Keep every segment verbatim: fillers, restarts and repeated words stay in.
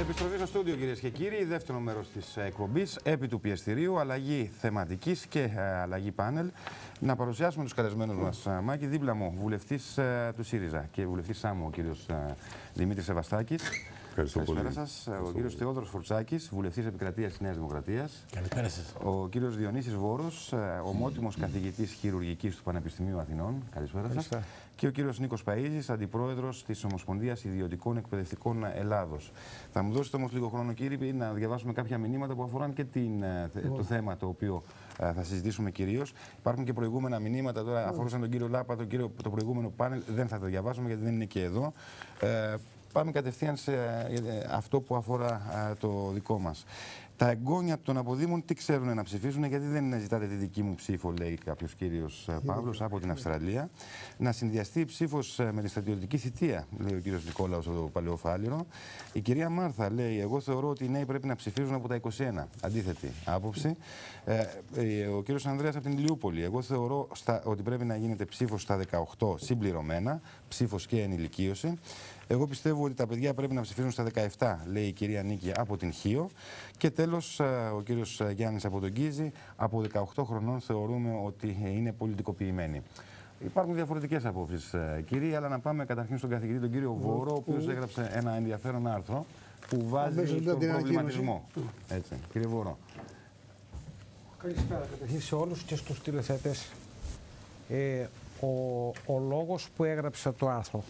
Επιστροφή στο στούντιο, κυρίες και κύριοι. Δεύτερο μέρος της εκπομπής, επί του πιεστηρίου, αλλαγή θεματικής και αλλαγή πάνελ. Να παρουσιάσουμε τους καλεσμένους μας. Μάκη, δίπλα μου, βουλευτής του ΣΥΡΙΖΑ και βουλευτής ΣΑΜΟ, ο κύριος Δημήτρης Σεβαστάκης. Ευχαριστώ πολύ. Καλησπέρα σας. Ο κύριος Θεόδωρος Φουρτσάκης, βουλευτής επικρατείας της Νέας Δημοκρατίας. Καλησπέρα σας. Ο κύριος Διονύσης Βόρος, ομότιμος καθηγητής χειρουργικής του Πανεπιστημίου Αθηνών. Καλησπέρα σας. Και ο κύριος Νίκος Παΐζης, αντιπρόεδρος της Ομοσπονδίας Ιδιωτικών Εκπαιδευτικών Ελλάδος. Θα μου δώσετε όμως λίγο χρόνο, κύριε, να διαβάσουμε κάποια μηνύματα που αφορούν και την, το θέμα το οποίο θα συζητήσουμε κυρίως. Υπάρχουν και προηγούμενα μηνύματα, τώρα αφορούσαν τον κύριο Λάπα, τον κύριο, το προηγούμενο πάνελ. Δεν θα το διαβάσουμε γιατί δεν είναι και εδώ. Ε, πάμε κατευθείαν σε αυτό που αφορά το δικό μας. Τα εγγόνια των αποδήμων τι ξέρουν να ψηφίσουν, γιατί δεν ζητάτε τη δική μου ψήφο, λέει κάποιος κύριος Παύλος από την Αυστραλία. Να συνδυαστεί η ψήφος με τη στρατιωτική θητεία, λέει ο κύριος Νικόλαος από το Παλαιοφάλιρο. Η κυρία Μάρθα λέει: εγώ θεωρώ ότι οι νέοι πρέπει να ψηφίζουν από τα είκοσι ένα. Αντίθετη άποψη. Ε, ο κύριος Ανδρέας από την Ηλιούπολη: εγώ θεωρώ στα, ότι πρέπει να γίνεται ψήφος στα δεκαοκτώ συμπληρωμένα, ψήφος και ενηλικίωση. Εγώ πιστεύω ότι τα παιδιά πρέπει να ψηφίσουν στα δεκαεπτά, λέει η κυρία Νίκη από την Χίο. Και τέλος, ο κύριος Γιάννης από τον Κίζη: από δεκαοκτώ χρονών θεωρούμε ότι είναι πολιτικοποιημένοι. Υπάρχουν διαφορετικές απόψεις, κύριε, αλλά να πάμε καταρχήν στον καθηγητή, τον κύριο Βόρο, ο οποίος έγραψε ένα ενδιαφέρον άρθρο που βάζει τον προβληματισμό. Έτσι, κύριε Βόρο. Καλησπέρα καταρχήν σε όλους και στους τηλεθεατές. Ε, ο, ο λόγος που έγραψα το άρθρο.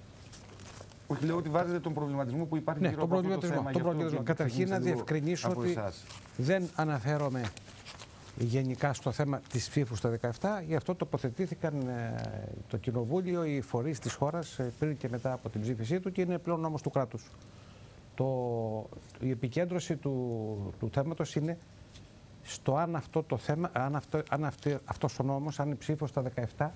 Όχι, λέω ότι βάζετε τον προβληματισμό που υπάρχει, ναι, γύρω από αυτό το θέμα. Τον προβληματισμό. Καταρχήν να διευκρινίσω ότι εσάς δεν αναφέρομαι γενικά στο θέμα της ψήφου στα δεκαεπτά. Γι' αυτό τοποθετήθηκαν ε, το Κοινοβούλιο, οι φορείς της χώρας ε, πριν και μετά από την ψήφισή του και είναι πλέον νόμος του κράτους. Το, η επικέντρωση του, του θέματος είναι στο αν αυτό το θέμα, αν, αυτό, αν αυτό, αυτός ο νόμος, αν η ψήφος στα δεκαεπτά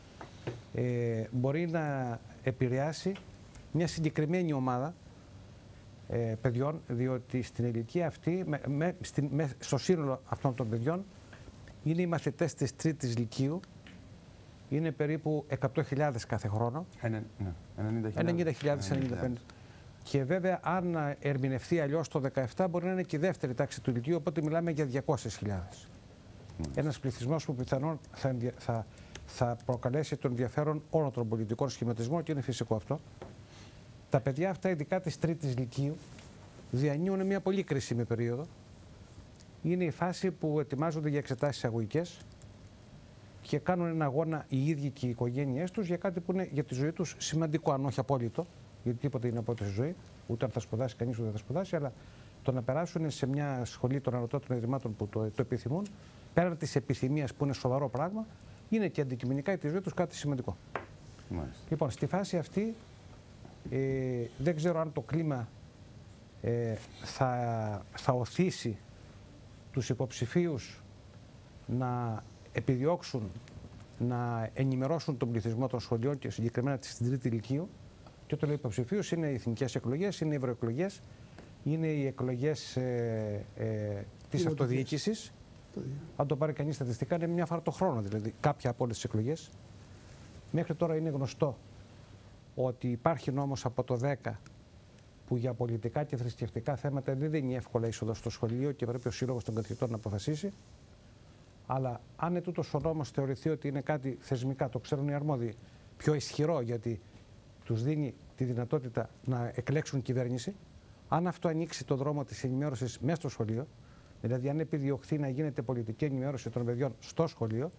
ε, μπορεί να επηρεάσει μια συγκεκριμένη ομάδα ε, παιδιών, διότι στην ηλικία αυτή, με, με, στην, με, στο σύνολο αυτών των παιδιών, είναι οι μαθητές της τρίτης λυκείου, είναι περίπου εκατό χιλιάδες κάθε χρόνο. ενενήντα χιλιάδες, ενενήντα πέντε. Και βέβαια, αν ερμηνευτεί αλλιώς το δεκαεπτά, μπορεί να είναι και η δεύτερη τάξη του λυκείου, οπότε μιλάμε για διακόσιες χιλιάδες. Mm. Ένας πληθυσμός που πιθανόν θα, θα, θα προκαλέσει τον ενδιαφέρον όλων των πολιτικών σχηματισμών και είναι φυσικό αυτό. Τα παιδιά αυτά, ειδικά της τρίτης λυκείου, διανύουν μια πολύ κρίσιμη περίοδο. Είναι η φάση που ετοιμάζονται για εξετάσεις αγωγικές και κάνουν ένα αγώνα οι ίδιοι και οι οικογένειές τους για κάτι που είναι για τη ζωή τους σημαντικό, αν όχι απόλυτο, γιατί τίποτα είναι απόλυτο στη ζωή, ούτε αν θα σπουδάσει κανείς ούτε θα σπουδάσει, αλλά το να περάσουν σε μια σχολή των ανωτάτων ιδρυμάτων που το, το επιθυμούν, πέραν της επιθυμίας που είναι σοβαρό πράγμα, είναι και αντικειμενικά για τη ζωή τους κάτι σημαντικό. Μάλιστα. Λοιπόν, στη φάση αυτή, Ε, δεν ξέρω αν το κλίμα ε, θα, θα οθήσει τους υποψηφίους να επιδιώξουν να ενημερώσουν τον πληθυσμό των σχολείων και συγκεκριμένα στην τρίτη λυκείου. Και όταν λέω υποψηφίους, είναι οι εθνικές εκλογές, είναι οι ευρωεκλογές, είναι οι εκλογές ε, ε, της αυτοδιοίκησης. Αν το πάρει κανείς στατιστικά, είναι μια φορά το χρόνο, δηλαδή κάποια από όλες τις εκλογές. Μέχρι τώρα είναι γνωστό ότι υπάρχει νόμος από το δέκα που για πολιτικά και θρησκευτικά θέματα δεν δίνει εύκολα είσοδο στο σχολείο και πρέπει ο Σύλλογος των Καθηγητών να αποφασίσει. Αλλά αν ετούτος ο νόμος θεωρηθεί ότι είναι κάτι θεσμικά, το ξέρουν οι αρμόδιοι, πιο ισχυρό γιατί τους δίνει τη δυνατότητα να εκλέξουν κυβέρνηση, αν αυτό ανοίξει το δρόμο της ενημέρωσης μέσα στο σχολείο, δηλαδή αν επιδιωχθεί να γίνεται πολιτική ενημέρωση των παιδιών στο σχολείο,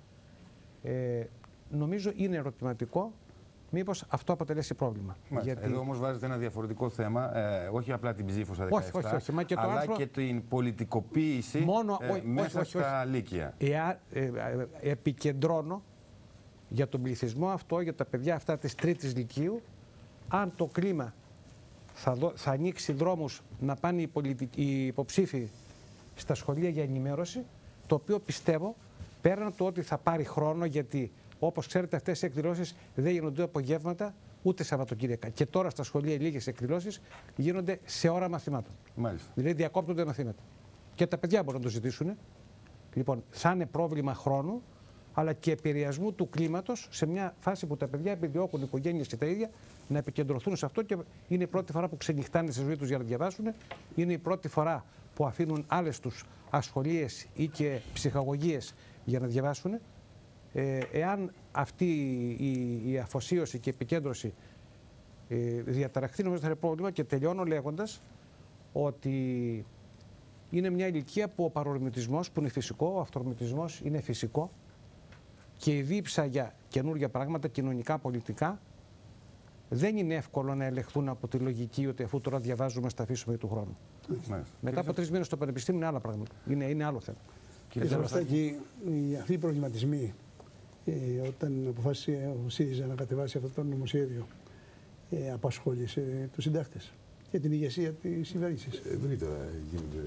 ε, νομίζω είναι ερωτηματικό μήπως αυτό αποτελέσει πρόβλημα. Γιατί... Εδώ όμως βάζετε ένα διαφορετικό θέμα, ε, όχι απλά την ψήφο στα δεκαεπτά, όχι, όχι, όχι, μα και το αλλά άρθρο... και την πολιτικοποίηση μόνο, ε, όχι, μέσα όχι, στα όχι. λύκεια. Ε, ε, ε, ε, επικεντρώνω για τον πληθυσμό αυτό, για τα παιδιά αυτά της τρίτης λυκείου, αν το κλίμα θα, δω, θα ανοίξει δρόμους να πάνε οι, πολιτικοί, οι υποψήφοι στα σχολεία για ενημέρωση, το οποίο πιστεύω, πέραν του ότι θα πάρει χρόνο, γιατί όπως ξέρετε, αυτές οι εκδηλώσεις δεν γίνονται απογεύματα ούτε Σαββατοκύριακα. Και τώρα στα σχολεία λίγες εκδηλώσεις γίνονται σε ώρα μαθημάτων. Μάλιστα. Δηλαδή διακόπτονται μαθήματα. Και τα παιδιά μπορούν να το ζητήσουν. Λοιπόν, θα είναι πρόβλημα χρόνου αλλά και επηρεασμού του κλίματος σε μια φάση που τα παιδιά επιδιώκουν, οι οικογένειες και τα ίδια, να επικεντρωθούν σε αυτό και είναι η πρώτη φορά που ξενυχτάνε στη ζωή τους για να διαβάσουν. Είναι η πρώτη φορά που αφήνουν άλλες τους ασχολίες ή και ψυχαγωγίες για να διαβάσουν. Ε, εάν αυτή η, η αφοσίωση και η επικέντρωση ε, διαταραχθεί, νομίζω θα είναι πρόβλημα. Και τελειώνω λέγοντας ότι είναι μια ηλικία που ο παρορμητισμός, που είναι φυσικό, ο αυτορμητισμός είναι φυσικό και η δίψα για καινούργια πράγματα, κοινωνικά, πολιτικά, δεν είναι εύκολο να ελεγχθούν από τη λογική ότι αφού τώρα διαβάζουμε, θα αφήσουμε του χρόνου. Μάλιστα. Μετά από τρεις μήνες στο πανεπιστήμιο είναι άλλα πράγματα. Είναι, είναι άλλο θέμα. Κύριε Σαββαστάκη, αυτοί οι προβληματισμοί, ε, όταν αποφάσισε ο ΣΥΡΙΖΑ να κατεβάσει αυτό το νομοσχέδιο, ε, απασχόλησε τους συντάκτες και την ηγεσία της κυβέρνησης. Ευρύτερα γίνεται.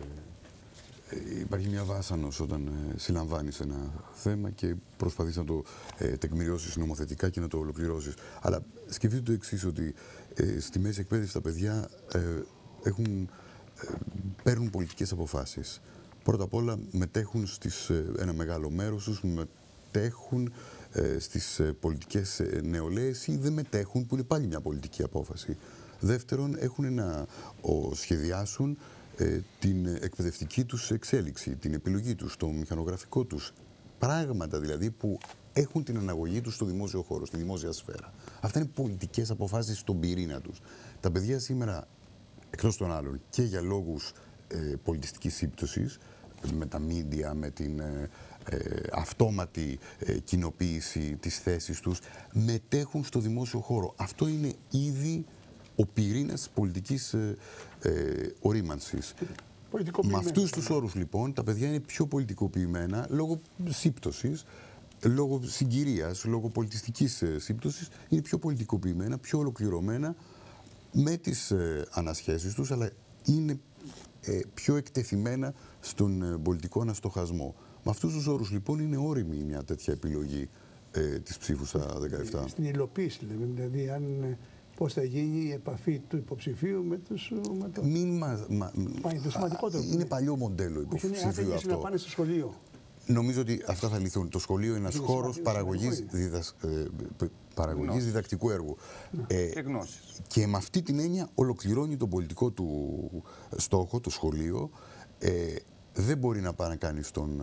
Ε, υπάρχει μια βάσανος όταν ε, συλλαμβάνεις ένα θέμα και προσπαθείς να το ε, τεκμηριώσεις νομοθετικά και να το ολοκληρώσεις. Αλλά σκεφτείτε το εξής, ότι ε, στη μέση εκπαίδευση τα παιδιά ε, έχουν, ε, παίρνουν πολιτικές αποφάσεις. Πρώτα απ' όλα μετέχουν στις, ε, ένα μεγάλο μέρος τους, μετέχουν ε, στις ε, πολιτικές ε, νεολαίες ή δεν μετέχουν, που είναι πάλι μια πολιτική απόφαση. Δεύτερον, έχουν να ο, σχεδιάσουν ε, την εκπαιδευτική τους εξέλιξη, την επιλογή τους, το μηχανογραφικό τους. Πράγματα δηλαδή που έχουν την αναγωγή τους στο δημόσιο χώρο, στη δημόσια σφαίρα. Αυτά είναι πολιτικές αποφάσεις στον πυρήνα τους. Τα παιδιά σήμερα, εκτός των άλλων, και για λόγους ε, πολιτιστικής σύμπτωσης, με τα μίντια, με την ε, ε, αυτόματη ε, κοινοποίηση της θέσης τους, μετέχουν στο δημόσιο χώρο. Αυτό είναι ήδη ο πυρήνας της πολιτικής ε, ε, ορίμανσης. Με αυτούς τους όρους λοιπόν τα παιδιά είναι πιο πολιτικοποιημένα λόγω σύμπτωσης, λόγω συγκυρίας, λόγω πολιτιστικής ε, σύμπτωσης, είναι πιο πολιτικοποιημένα, πιο ολοκληρωμένα με τις ε, ανασχέσεις τους, αλλά είναι ε, πιο εκτεθειμένα στον ε, πολιτικό αναστοχασμό. Με αυτούς τους όρους λοιπόν είναι όριμη μια τέτοια επιλογή ε, της ψήφου στα δεκαεπτά. Στην υλοποίηση λέμε, δηλαδή αν... πώς θα γίνει η επαφή του υποψηφίου με τους... Με το... Μην μα, μα, το σημαντικότερο. Είναι παλιό μοντέλο υποψηφίου είναι, αυτό. Να πάνε στο σχολείο. Νομίζω ότι αυτά θα λυθούν. Το σχολείο είναι ένας είναι χώρος παραγωγής, διδασ... παραγωγής διδακτικού έργου. Ε, και γνώσης. Και με αυτή την έννοια ολοκληρώνει τον πολιτικό του στόχο, το σχολείο. Ε, δεν μπορεί να πάει να κάνει στον,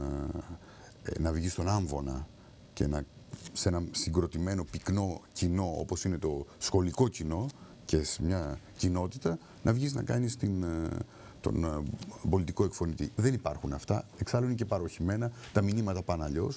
ε, να βγει στον άμβονα και να σε ένα συγκροτημένο πυκνό κοινό όπως είναι το σχολικό κοινό και σε μια κοινότητα να βγεις να κάνεις την, τον πολιτικό εκφωνητή. Δεν υπάρχουν αυτά, εξάλλου είναι και παροχημένα, τα μηνύματα πάνε αλλιώς.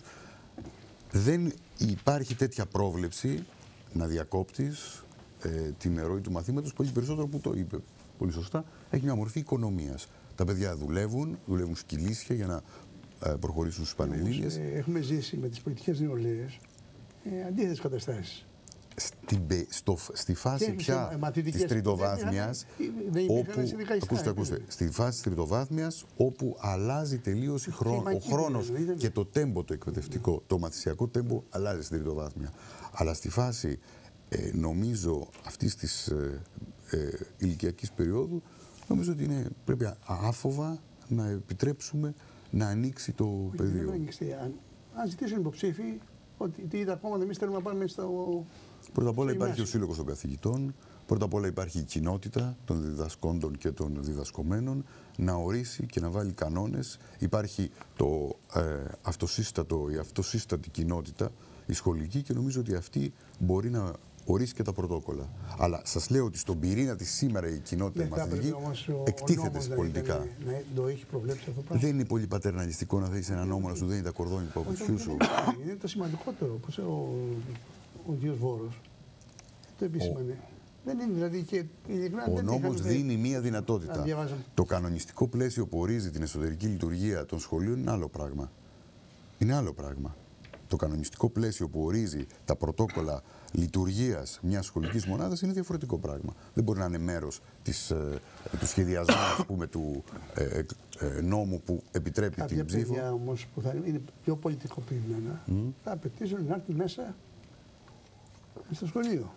Δεν υπάρχει τέτοια πρόβλεψη να διακόπτεις ε, την ροή του μαθήματος, πολύ περισσότερο που το είπε πολύ σωστά, έχει μια μορφή οικονομίας. Τα παιδιά δουλεύουν, δουλεύουν σκυλίσια για να προχωρήσουν στους Πανελλήνιες. Έχουμε ζήσει με τις πολιτικές νεολαίες ε, αντίθετες καταστάσεις. Στη, στο, στη φάση πια της τριτοβάθμιας, όπου, ακούστε, ακούστε, στη φάση της τριτοβάθμιας, όπου αλλάζει τελείως χρόνο, ο χρόνος και το τέμπο το εκπαιδευτικό, το μαθησιακό τέμπο αλλάζει στην τριτοβάθμια. Αλλά στη φάση, ε, νομίζω, αυτής της ε, ε, ηλικιακής περίοδου, νομίζω ότι είναι, πρέπει άφοβα να επιτρέψουμε να ανοίξει το Όχι, πεδίο. Αν, αν ζητήσουν υποψήφοι, ότι τι είδα ακόμα εμείς θέλουμε να πάμε στο. Πρώτα απ' όλα υπάρχει ο Σύλλογος των Καθηγητών. Πρώτα απ' όλα υπάρχει η κοινότητα των διδασκόντων και των διδασκομένων να ορίσει και να βάλει κανόνες. Υπάρχει το ε, αυτοσύστατο, η αυτοσύστατη κοινότητα, η σχολική, και νομίζω ότι αυτή μπορεί να ορίσει και τα πρωτόκολλα. Αλλά σας λέω ότι στον πυρήνα της σήμερα η κοινότητα η μαθητική εκτίθεται πολιτικά. Ναι, το έχει προβλέψει αυτό το πράγμα. Δεν είναι πολύ πατερναλιστικό να θέσει ένα νόμο να σου δίνει τα κορδόνια του παπουτσιού σου. Είναι το σημαντικότερο. Όπως ο, ο κ. Βόρος το επισήμανε. Δεν είναι δηλαδή και ο νόμος δίνει μία δυνατότητα. Το κανονιστικό πλαίσιο που ορίζει την εσωτερική λειτουργία των σχολείων είναι άλλο πράγμα. Είναι άλλο πράγμα. Το κανονιστικό πλαίσιο που ορίζει τα πρωτόκολλα λειτουργίας μιας σχολικής μονάδας είναι διαφορετικό πράγμα. Δεν μπορεί να είναι μέρος της, ε, του σχεδιασμού, ας πούμε, του ε, ε, νόμου που επιτρέπει Κάποια την ψήφο. Κάποια όμως που θα είναι πιο πολιτικοποιημένα mm. θα απαιτήσουν να έρθει μέσα στο σχολείο.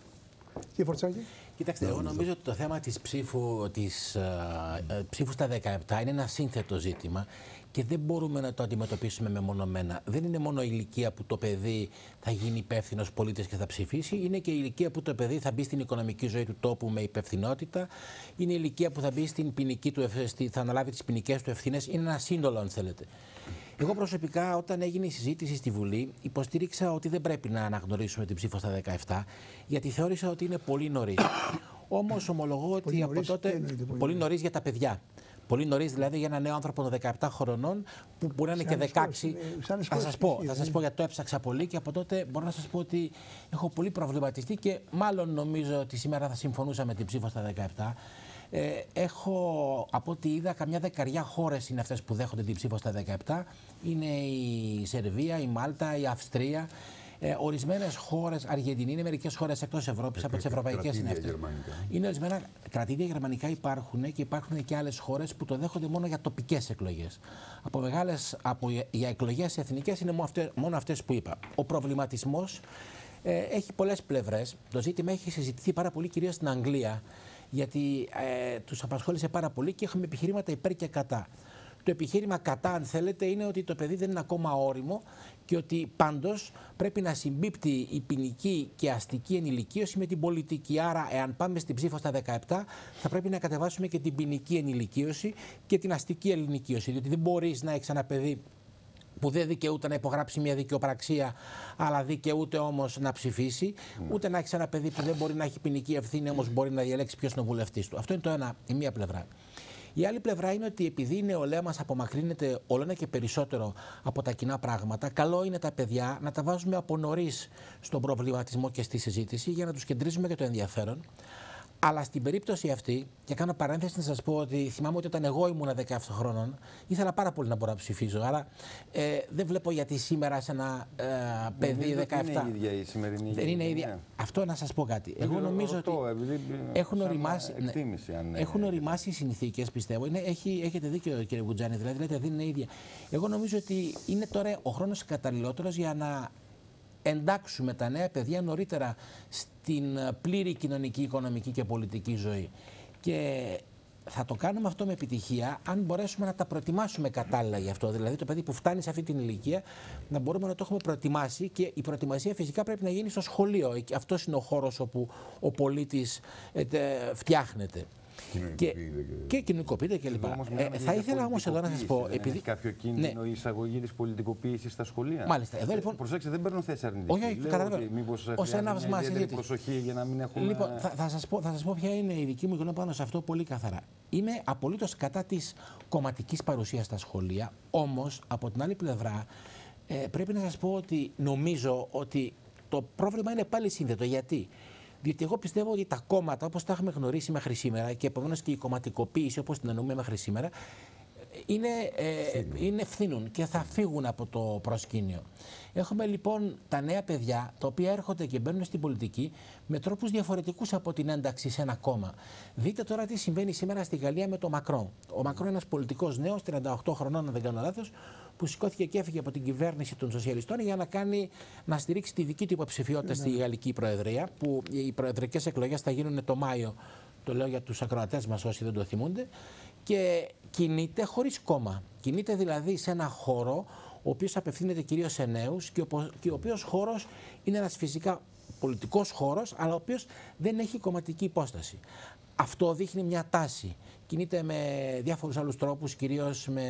Κύριε Φορτσάκη. Κοιτάξτε, εγώ νομίζω ότι το θέμα της ψήφου, της, uh, ψήφου στα δεκαεπτά είναι ένα σύνθετο ζήτημα και δεν μπορούμε να το αντιμετωπίσουμε μεμονωμένα. Δεν είναι μόνο η ηλικία που το παιδί θα γίνει υπεύθυνο πολίτης και θα ψηφίσει, είναι και η ηλικία που το παιδί θα μπει στην οικονομική ζωή του τόπου με υπευθυνότητα, είναι η ηλικία που θα μπει στην ποινική του, θα αναλάβει τις ποινικές του ευθύνες. Είναι ένα σύνολο, αν θέλετε. Εγώ προσωπικά, όταν έγινε η συζήτηση στη Βουλή, υποστήριξα ότι δεν πρέπει να αναγνωρίσουμε την ψήφο στα δεκαεπτά, γιατί θεώρησα ότι είναι πολύ νωρίς. Όμως ομολογώ ότι πολύ από νωρίς, τότε. Πολύ, πολύ νωρίς για τα παιδιά. Πολύ νωρίς δηλαδή για ένα νέο άνθρωπο των δεκαεπτά χρονών, που μπορεί να είναι και δεκαέξι. Χώρες, θα σας πω, θα σας πω γιατί το έψαξα πολύ και από τότε μπορώ να σας πω ότι έχω πολύ προβληματιστεί και μάλλον νομίζω ότι σήμερα θα συμφωνούσα με την ψήφο στα δεκαεπτά. Ε, έχω, από ό,τι είδα, καμιά δεκαριά χώρες είναι αυτές που δέχονται την ψήφο στα δεκαεπτά. Είναι η Σερβία, η Μάλτα, η Αυστρία. Ε, ορισμένες χώρες, Αργεντινή, είναι μερικές χώρες εκτός Ευρώπης, από τις ευρωπαϊκές είναι αυτές. Είναι ορισμένα κρατήδια γερμανικά υπάρχουν και υπάρχουν και άλλες χώρες που το δέχονται μόνο για τοπικές εκλογές. Από μεγάλες, από, για εκλογές εθνικές είναι μόνο αυτές, μόνο αυτές που είπα. Ο προβληματισμός ε, έχει πολλές πλευρές. Το ζήτημα έχει συζητηθεί πάρα πολύ, κυρίως στην Αγγλία, γιατί ε, τους απασχόλησε πάρα πολύ και έχουμε επιχειρήματα υπέρ και κατά. Το επιχείρημα κατά, αν θέλετε, είναι ότι το παιδί δεν είναι ακόμα όριμο και ότι πάντως πρέπει να συμπίπτει η ποινική και αστική ενηλικίωση με την πολιτική. Άρα, εάν πάμε στην ψήφο στα δεκαεπτά, θα πρέπει να κατεβάσουμε και την ποινική ενηλικίωση και την αστική ενηλικίωση. Διότι δεν μπορείς να έχεις ένα παιδί που δεν δικαιούται να υπογράψει μια δικαιοπραξία, αλλά δικαιούται όμως να ψηφίσει, mm. ούτε να έχει ένα παιδί που δεν μπορεί να έχει ποινική ευθύνη, όμως μπορεί να διαλέξει ποιος είναι ο βουλευτής του. Αυτό είναι το ένα, η μία πλευρά. Η άλλη πλευρά είναι ότι επειδή η νεολαία μας απομακρύνεται όλο ένα και περισσότερο από τα κοινά πράγματα, καλό είναι τα παιδιά να τα βάζουμε από νωρίς στον προβληματισμό και στη συζήτηση για να τους κεντρίζουμε και το ενδιαφέρον. Αλλά στην περίπτωση αυτή, και κάνω παρένθεση να σας πω ότι θυμάμαι ότι όταν εγώ ήμουν δεκαεπτά χρόνων, ήθελα πάρα πολύ να μπορώ να ψηφίζω. Άρα ε, δεν βλέπω γιατί σήμερα σε ένα ε, παιδί δεκαεπτά. Δεν είναι η ίδια η σημερινή. Δεν είναι η ίδια. Ναι. Αυτό να σας πω κάτι. Εγώ δεν νομίζω ρωτώ, ότι επειδή, έχουν οριμάσει, εκτίμηση, αν έχουν οριμάσει οι συνθήκες, πιστεύω. Είναι, έχει, έχετε δίκιο, κύριε Βουτζάνη, δηλαδή λέτε, δεν είναι η ίδια. Εγώ νομίζω ότι είναι τώρα ο χρόνος καταλληλότερος για να εντάξουμε τα νέα παιδιά νωρίτερα στην πλήρη κοινωνική, οικονομική και πολιτική ζωή. Και θα το κάνουμε αυτό με επιτυχία αν μπορέσουμε να τα προετοιμάσουμε κατάλληλα γι' αυτό. Δηλαδή το παιδί που φτάνει σε αυτή την ηλικία να μπορούμε να το έχουμε προετοιμάσει, και η προετοιμασία φυσικά πρέπει να γίνει στο σχολείο. Αυτός είναι ο χώρος όπου ο πολίτης ε, φτιάχνεται. Και, και κοινωνικοποιείται κλπ. Ε, θα ήθελα όμως εδώ να σας πω. Δεν επειδή... έχει κάποιο κίνδυνο, ναι, η εισαγωγή της πολιτικοποίησης στα σχολεία. Μάλιστα. Εδώ, λοιπόν... Προσέξτε, δεν παίρνω θέση αρνητική. Όχι, όχι, καταλαβαίνω. Μήπως ως ένα βασμά συζήτηση. Προσοχή για να μην έχουμε. Λοιπόν, θα, θα, σας πω, θα σας πω ποια είναι η δική μου γνώμη πάνω σε αυτό πολύ καθαρά. Είμαι απολύτως κατά της κομματικής παρουσίας στα σχολεία. Όμως, από την άλλη πλευρά, ε, πρέπει να σας πω ότι νομίζω ότι το πρόβλημα είναι πάλι σύνδετο. Γιατί? Διότι εγώ πιστεύω ότι τα κόμματα, όπως τα έχουμε γνωρίσει μέχρι σήμερα, και επομένως και η κομματικοποίηση όπως την εννοούμε μέχρι σήμερα, είναι, ε, είναι φθήνουν και θα φύγουν από το προσκήνιο. Έχουμε λοιπόν τα νέα παιδιά, τα οποία έρχονται και μπαίνουν στην πολιτική με τρόπους διαφορετικούς από την ένταξη σε ένα κόμμα. Δείτε τώρα τι συμβαίνει σήμερα στη Γαλλία με τον Μακρόν. Ο Μακρόν είναι ένας πολιτικός νέος, τριάντα οκτώ χρονών, αν δεν κάνω λάθος, που σηκώθηκε και έφυγε από την κυβέρνηση των σοσιαλιστών για να, κάνει, να στηρίξει τη δική του υποψηφιότητα στη Γαλλική Προεδρία, που οι προεδρικές εκλογές θα γίνουν το Μάιο. Το λέω για τους ακροατές μας όσοι δεν το θυμούνται. Και κινείται χωρίς κόμμα. Κινείται δηλαδή σε ένα χώρο ο οποίος απευθύνεται κυρίως σε νέους και ο, και ο οποίος χώρος είναι ένας φυσικά πολιτικός χώρος, αλλά ο οποίος δεν έχει κομματική υπόσταση. Αυτό δείχνει μια τάση. Κινείται με διάφορους άλλους τρόπους, κυρίως με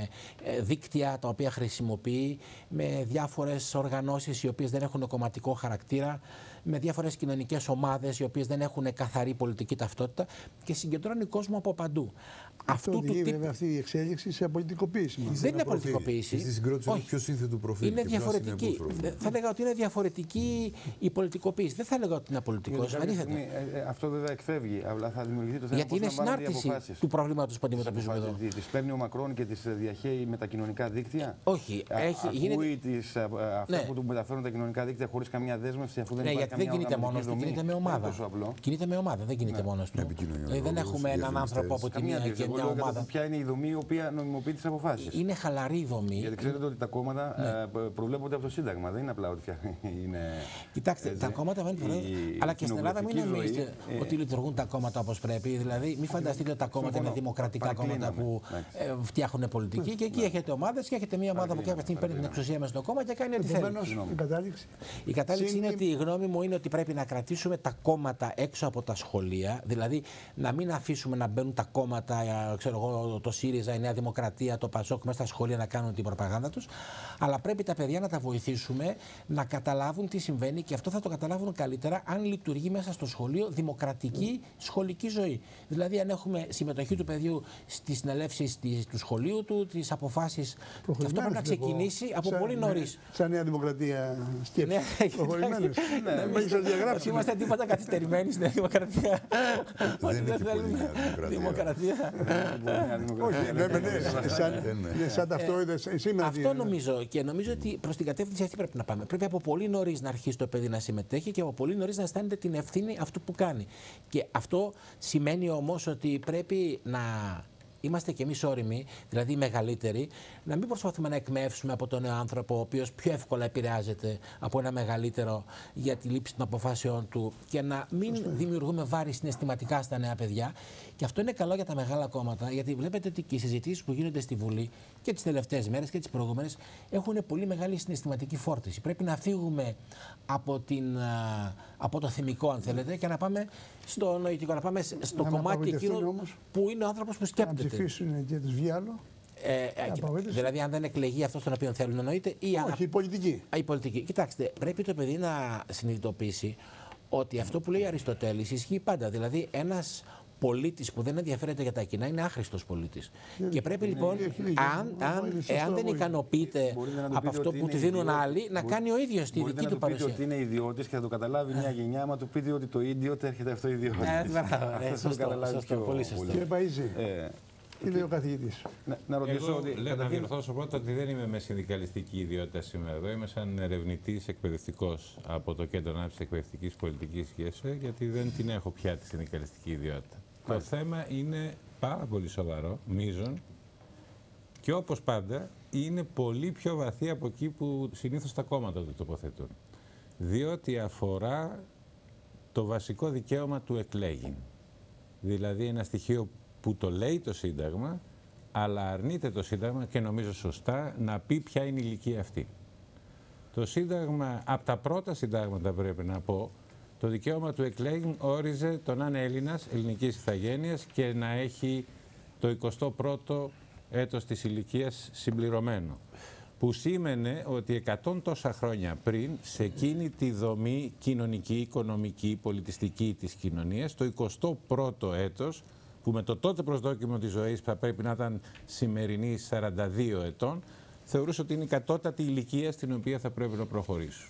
δίκτυα τα οποία χρησιμοποιεί, με διάφορες οργανώσεις οι οποίες δεν έχουν κομματικό χαρακτήρα, με διάφορες κοινωνικές ομάδες οι οποίες δεν έχουν καθαρή πολιτική ταυτότητα και συγκεντρώνει κόσμο από παντού. Αυτό Αυτού του τύπου... αυτή η εξέλιξη σε πολιτικοποίηση. Δεν είναι πολιτικοποίηση. Στη συγκρότηση είναι πιο σύνθετο προφίλ. Είναι διαφορετική. Θα έλεγα ότι είναι διαφορετική η πολιτικοποίηση. Δεν θα έλεγα ότι είναι πολιτικός. Αυτό βέβαια εκφεύγει. Αλλά θα δημιουργηθεί το θέμα. Γιατί είναι συνάρτηση. του προβλήματος που αντιμετωπίζουμε εδώ. Τις παίρνει ο Μακρόν και τις διαχέει με τα κοινωνικά δίκτυα. Όχι. Α, έχει, ακούει γίνεται... τις, α, αυτά ναι. που του μεταφέρουν τα κοινωνικά δίκτυα χωρίς καμία δέσμευση, αφού δεν ναι, υπάρχει γιατί δεν κινείται μόνος του, κινείται με ομάδα. Κινείται με ομάδα, δεν κινείται ναι. μόνος του. Δηλαδή δεν έχουμε έναν άνθρωπο από τη μία και μια ομάδα. Ποια είναι η δομή η οποία νομιμοποιεί τις αποφάσεις. Είναι χαλαρή η δομή. Γιατί ξέρετε ότι τα κόμματα ναι. προβλέπονται από το Σύνταγμα. Δεν είναι απλά ότι είναι. Κοιτάξτε, τα κόμματα δεν προβλέπονται. Αλλά και στην Ελλάδα μην νομίζετε ότι λειτουργούν τα κόμματα όπως πρέπει. Δηλαδή, μην φανταστείτε ότι τα κόμματα είναι δημοκρατικά κόμματα που φτιάχνουν πολιτική και εκεί έχετε ομάδες και έχετε μια ομάδα που κάποια στιγμή παίρνει την εξουσία μέσα στο κόμμα και κάνει ό,τι θέλει. Η κατάληξη. Η κατάληξη είναι ότι η γνώμη μου είναι ότι πρέπει να κρατήσουμε τα κόμματα έξω από τα σχολεία. Δηλαδή, να μην αφήσουμε να μπαίνουν τα κόμματα, ξέρω εγώ, το ΣΥΡΙΖΑ, η Νέα Δημοκρατία, το ΠΑΣΟΚ μέσα στα σχολεία να κάνουν την προπαγάνδα τους. Αλλά πρέπει τα παιδιά να τα βοηθήσουμε να καταλάβουν τι συμβαίνει και αυτό θα το καταλάβουν καλύτερα αν λειτουργεί μέσα στο σχολείο δημοκρατική σχολική ζωή. Δηλαδή, αν έχουμε συμμετοχή του παιδιού στις συνελεύσεις του σχολείου του, τις αποφάσεις. Και αυτό πρέπει να ξεκινήσει από σαν, πολύ νωρίς. Σαν Νέα Δημοκρατία σκέψη. Ναι, προχωρημένες. Δεν είμαστε τίποτα καθυστερημένοι στην Νέα Δημοκρατία. Δεν είναι πολύ Δημοκρατία. Σαν ταυτότητες. Αυτό νομίζω και νομίζω ότι προς την κατεύθυνση αυτή πρέπει να πάμε. Πρέπει από πολύ νωρίς να αρχίσει το παιδί να συμμετέχει και από πολύ νωρίς να αισθάνεται την ευθύνη αυτού που κάνει. Και αυτό σημαίνει όμως ότι πρέπει να είμαστε κι εμείς όριμοι, δηλαδή οι μεγαλύτεροι, να μην προσπαθούμε να εκμεύσουμε από τον νέο άνθρωπο, ο οποίος πιο εύκολα επηρεάζεται από ένα μεγαλύτερο για τη λήψη των αποφάσεων του και να μην δημιουργούμε βάρη συναισθηματικά στα νέα παιδιά. Και αυτό είναι καλό για τα μεγάλα κόμματα, γιατί βλέπετε ότι και οι συζητήσεις που γίνονται στη Βουλή και τις τελευταίες μέρες και τις προηγούμενες έχουν πολύ μεγάλη συναισθηματική φόρτιση. Πρέπει να φύγουμε από, την, από το θυμικό, αν θέλετε, και να πάμε στο νοητικό, να πάμε στο να κομμάτι εκείνο που είναι ο άνθρωπος που σκέπτεται. Να ψηφίσουν και τους βγει άλλο. Ε, ε, δηλαδή, αν δεν εκλεγεί αυτό τον οποίο θέλουν, εννοείται. Ή όχι, η πολιτική. Α, η πολιτική. Κοιτάξτε, πρέπει το παιδί να συνειδητοποιήσει ότι αυτό που λέει ο Αριστοτέλης ισχύει πάντα. Δηλαδή, ένας πολίτης που δεν ενδιαφέρεται για τα κοινά είναι άχρηστος πολίτης. Yeah. Και πρέπει yeah. λοιπόν, yeah. αν, αν, εάν δεν ικανοποιείται από αυτό που του δίνουν άλλοι, να κάνει ο ίδιος τη δική του παρουσία. Μπορείτε να του πείτε ότι είναι ιδιώτης και θα το καταλάβει μια γενιά, άμα του πείτε ότι το ίδιο έρχεται αυτό ιδιώτης. Αυτό θα το καταλάβει πολύ σωστό. Κύριε Παΐζη, τι λέει ο καθηγητής. Να, να ρωτήσω Εγώ, ότι. Λέω, να διορθώσω πρώτα ότι δεν είμαι με συνδικαλιστική ιδιότητα σήμερα εδώ. Είμαι σαν ερευνητής εκπαιδευτικός από το Κέντρο Ανάπτυξης Εκπαιδευτικής Πολιτικής ΓΕΣΕ, γιατί δεν την έχω πια τη συνδικαλιστική ιδιότητα. Μάλιστα. Το θέμα είναι πάρα πολύ σοβαρό, μείζον, και όπως πάντα είναι πολύ πιο βαθύ από εκεί που συνήθως τα κόμματα το τοποθετούν. Διότι αφορά το βασικό δικαίωμα του εκλέγην. Δηλαδή ένα στοιχείο που το λέει το Σύνταγμα, αλλά αρνείται το Σύνταγμα, και νομίζω σωστά, να πει ποια είναι η ηλικία αυτή. Το Σύνταγμα, από τα πρώτα συντάγματα πρέπει να πω, το δικαίωμα του εκλέγην όριζε το να είναι Έλληνας, ελληνικής ηθαγένειας και να έχει το εικοστό πρώτο έτος της ηλικίας συμπληρωμένο. Που σήμαινε ότι εκατόν τόσα χρόνια πριν, σε εκείνη τη δομή κοινωνική, οικονομική, πολιτιστική της κοινωνίας, το εικοστό πρώτο έτος, που με το τότε προσδόκιμο της ζωής θα πρέπει να ήταν σημερινή σαράντα δύο ετών, θεωρούσε ότι είναι η κατώτατη ηλικία στην οποία θα πρέπει να προχωρήσουν.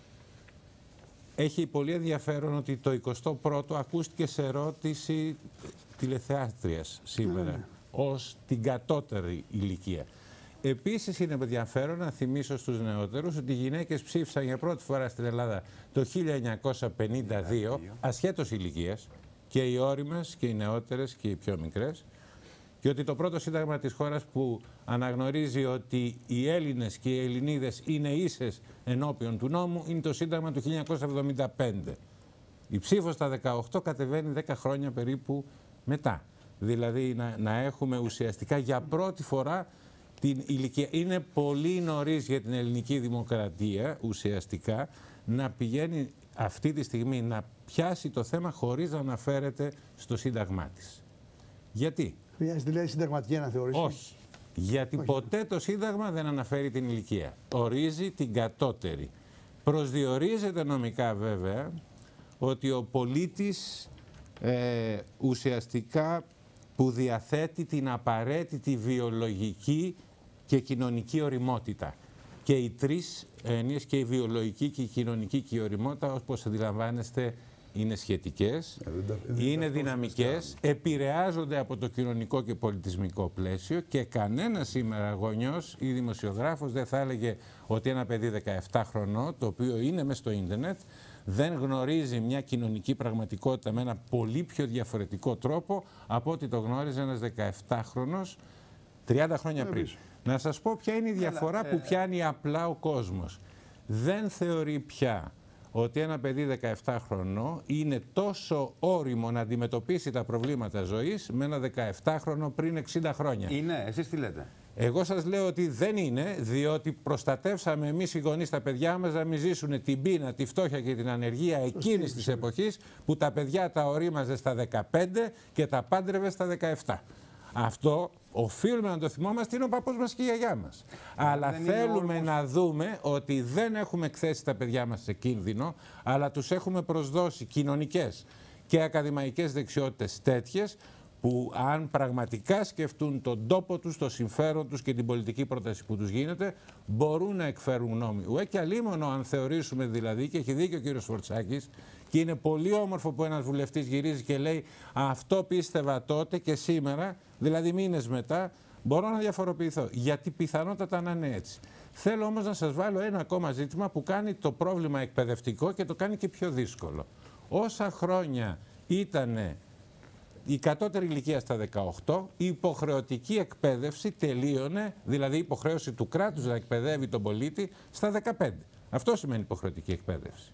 Έχει πολύ ενδιαφέρον ότι το εικοστό πρώτο ακούστηκε σε ερώτηση τηλεθεάστριας σήμερα, mm. ως την κατώτερη ηλικία. Επίσης είναι ενδιαφέρον να θυμίσω στους νεότερους ότι οι γυναίκες ψήφισαν για πρώτη φορά στην Ελλάδα το χίλια εννιακόσια πενήντα δύο, ασχέτως ηλικίας, και οι όριμες και οι νεότερες και οι πιο μικρές, και ότι το πρώτο σύνταγμα της χώρας που αναγνωρίζει ότι οι Έλληνες και οι Ελληνίδες είναι ίσες ενώπιον του νόμου είναι το Σύνταγμα του χίλια εννιακόσια εβδομήντα πέντε. Η ψήφος στα δεκαοκτώ κατεβαίνει δέκα χρόνια περίπου μετά. Δηλαδή να, να έχουμε ουσιαστικά για πρώτη φορά την ηλικία. Είναι πολύ νωρίς για την ελληνική δημοκρατία ουσιαστικά να πηγαίνει αυτή τη στιγμή να πιάσει το θέμα χωρίς να αναφέρεται στο Σύνταγμά της. Γιατί? Χρειάζεται δηλαδή συνταγματική αναθεώρηση. Όχι. Γιατί Όχι. ποτέ το Σύνταγμα δεν αναφέρει την ηλικία. Ορίζει την κατώτερη. Προσδιορίζεται νομικά βέβαια ότι ο πολίτης ε, ουσιαστικά που διαθέτει την απαραίτητη βιολογική και κοινωνική ωριμότητα. Και οι τρεις έννοιες, και η βιολογική και η κοινωνική και η ωριμότητα, όπως αντιλαμβάνεστε, είναι σχετικές, είναι δυναμικές, επηρεάζονται από το κοινωνικό και πολιτισμικό πλαίσιο και κανένα σήμερα γονιός ή δημοσιογράφος δεν θα έλεγε ότι ένα παιδί δεκαεπτά χρονών, το οποίο είναι μέσα στο ίντερνετ, δεν γνωρίζει μια κοινωνική πραγματικότητα με ένα πολύ πιο διαφορετικό τρόπο από ό,τι το γνώριζε ένας δεκαεπτάχρονος τριάντα χρόνια πριν. Να σας πω ποια είναι η διαφορά που πιάνει απλά ο κόσμος. Δεν θεωρεί πια ότι ένα παιδί δεκαεπτά χρονών είναι τόσο όριμο να αντιμετωπίσει τα προβλήματα ζωής με ένα δεκαεπτάχρονο πριν εξήντα χρόνια. Είναι, εσείς τι λέτε? Εγώ σας λέω ότι δεν είναι, διότι προστατεύσαμε εμείς οι γονείς τα παιδιά μας να μην ζήσουν την πείνα, τη φτώχεια και την ανεργία εκείνης της εποχής που τα παιδιά τα ορίμαζε στα δεκαπέντε και τα πάντρευε στα δεκαεπτά. Αυτό οφείλουμε να το θυμόμαστε, είναι ο παππούς μας και η γιαγιά μας. Αλλά θέλουμε να δούμε ότι δεν έχουμε εκθέσει τα παιδιά μας σε κίνδυνο, αλλά τους έχουμε προσδώσει κοινωνικές και ακαδημαϊκές δεξιότητες τέτοιες, που αν πραγματικά σκεφτούν τον τόπο τους, το συμφέρον τους και την πολιτική πρόταση που τους γίνεται, μπορούν να εκφέρουν γνώμη. Ουέ και αλίμονο αν θεωρήσουμε δηλαδή, και έχει δίκιο ο κύριος Σφορτσάκης, και είναι πολύ όμορφο που ένας βουλευτής γυρίζει και λέει αυτό πίστευα τότε και σήμερα, δηλαδή μήνες μετά, μπορώ να διαφοροποιηθώ. Γιατί πιθανότατα να είναι έτσι. Θέλω όμως να σας βάλω ένα ακόμα ζήτημα που κάνει το πρόβλημα εκπαιδευτικό και το κάνει και πιο δύσκολο. Όσα χρόνια ήτανε η κατώτερη ηλικία στα δεκαοκτώ, η υποχρεωτική εκπαίδευση τελείωνε, δηλαδή η υποχρέωση του κράτους να εκπαιδεύει τον πολίτη στα δεκαπέντε. Αυτό σημαίνει υποχρεωτική εκπαίδευση.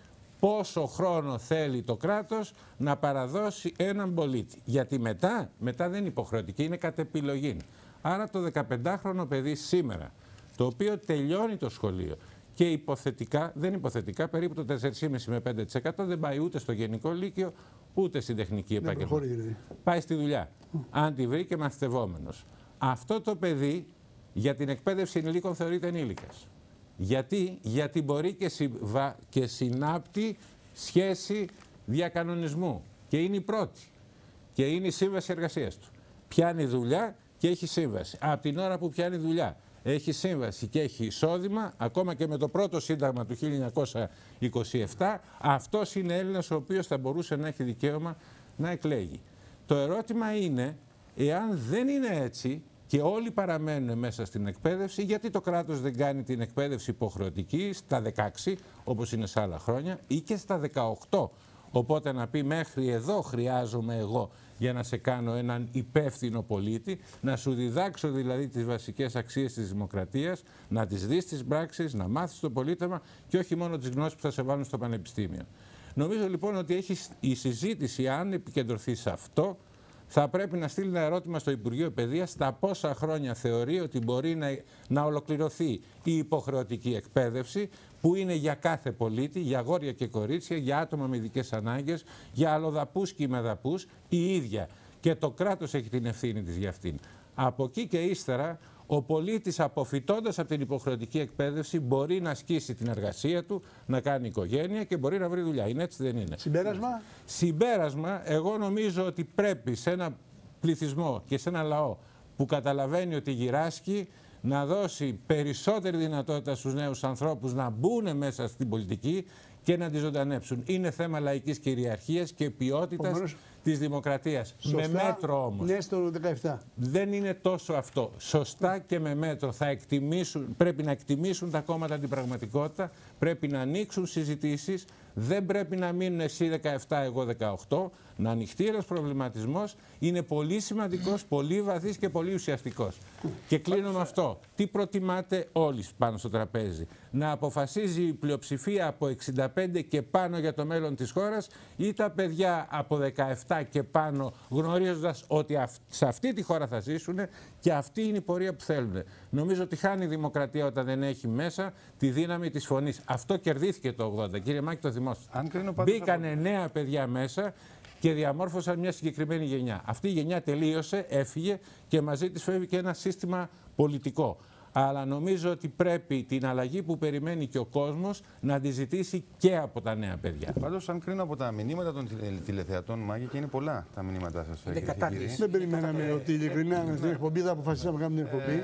Πόσο χρόνο θέλει το κράτος να παραδώσει έναν πολίτη? Γιατί μετά, μετά δεν είναι υποχρεωτική, είναι κατ' επιλογή. Άρα το δεκαπεντάχρονο παιδί σήμερα, το οποίο τελειώνει το σχολείο και υποθετικά, δεν υποθετικά, περίπου το τέσσερα κόμμα πέντε με πέντε τοις εκατό δεν πάει ούτε στο γενικό λύκειο, ούτε στην τεχνική επαγγελματική. Πάει στη δουλειά, αν τη βρει και μαθητευόμενος. Αυτό το παιδί για την εκπαίδευση ενηλίκων θεωρείται ενήλικας. Γιατί, Γιατί μπορεί και, συμβα... και συνάπτει σχέση διακανονισμού και είναι η πρώτη και είναι η σύμβαση εργασίας του. Πιάνει δουλειά και έχει σύμβαση. Από την ώρα που πιάνει δουλειά, έχει σύμβαση και έχει εισόδημα, ακόμα και με το πρώτο σύνταγμα του χίλια εννιακόσια είκοσι επτά, αυτός είναι Έλληνας ο οποίος θα μπορούσε να έχει δικαίωμα να εκλέγει. Το ερώτημα είναι, εάν δεν είναι έτσι και όλοι παραμένουν μέσα στην εκπαίδευση, γιατί το κράτος δεν κάνει την εκπαίδευση υποχρεωτική στα δεκαέξι, όπως είναι σε άλλα χρόνια, ή και στα δεκαοκτώ. Οπότε να πει μέχρι εδώ χρειάζομαι εγώ για να σε κάνω έναν υπεύθυνο πολίτη, να σου διδάξω δηλαδή τις βασικές αξίες της δημοκρατίας, να τις δεις τις πράξεις, να μάθεις το πολίτευμα και όχι μόνο τις γνώσεις που θα σε βάλουν στο πανεπιστήμιο. Νομίζω λοιπόν ότι έχει η συζήτηση, αν επικεντρωθεί σε αυτό, θα πρέπει να στείλει ένα ερώτημα στο Υπουργείο Παιδείας στα πόσα χρόνια θεωρεί ότι μπορεί να, να ολοκληρωθεί η υποχρεωτική εκπαίδευση, που είναι για κάθε πολίτη, για αγόρια και κορίτσια, για άτομα με ειδικές ανάγκες, για αλλοδαπούς και ημεδαπούς, η ίδια. Και το κράτος έχει την ευθύνη της για αυτήν. Από εκεί και ύστερα, ο πολίτης αποφυτώντας από την υποχρεωτική εκπαίδευση μπορεί να ασκήσει την εργασία του, να κάνει οικογένεια και μπορεί να βρει δουλειά. Είναι έτσι, δεν είναι? Συμπέρασμα. Συμπέρασμα, εγώ νομίζω ότι πρέπει σε ένα πληθυσμό και σε ένα λαό που καταλαβαίνει ότι γυράσκει, να δώσει περισσότερη δυνατότητα στους νέους ανθρώπους να μπουν μέσα στην πολιτική και να τη ζωντανέψουν. Είναι θέμα λαϊκής κυριαρχίας και ποιότητας Ομόνος... της δημοκρατίας. Σωστά, με μέτρο όμως. Ναι, στο δεκαεπτά. Δεν είναι τόσο αυτό. Σωστά και με μέτρο. Θα εκτιμήσουν, πρέπει να εκτιμήσουν τα κόμματα την πραγματικότητα, πρέπει να ανοίξουν συζητήσεις, δεν πρέπει να μείνουν εσύ δεκαεπτά, εγώ δεκαοκτώ, να ανοιχτεί ένας προβληματισμός. Είναι πολύ σημαντικός, πολύ βαθύς και πολύ ουσιαστικός. Και κλείνω με αυτό. Τι προτιμάτε όλοι πάνω στο τραπέζι? Να αποφασίζει η πλειοψηφία από εξήντα πέντε και πάνω για το μέλλον της χώρας, ή τα παιδιά από δεκαεπτά και πάνω, γνωρίζοντας ότι σε αυτή τη χώρα θα ζήσουν και αυτή είναι η πορεία που θέλουν? Νομίζω ότι χάνει η δημοκρατία όταν δεν έχει μέσα τη δύναμη της φωνής. Αυτό κερδίθηκε το ογδόντα. Κύριε Μάκη, το θυμόσαστε. Μπήκανε από... νέα παιδιά μέσα και διαμόρφωσαν μια συγκεκριμένη γενιά. Αυτή η γενιά τελείωσε, έφυγε και μαζί της φεύγει και ένα σύστημα πολιτικό. Αλλά νομίζω ότι πρέπει την αλλαγή που περιμένει και ο κόσμος να τη ζητήσει και από τα νέα παιδιά. Πάντως, αν κρίνω από τα μηνύματα των τηλεθεατών, Μάκη, και είναι πολλά τα μηνύματά σας. Δεν περιμέναμε ότι ειλικρινά με την εκπομπή θα αποφασίσαμε να κάνουμε την εκπομπή.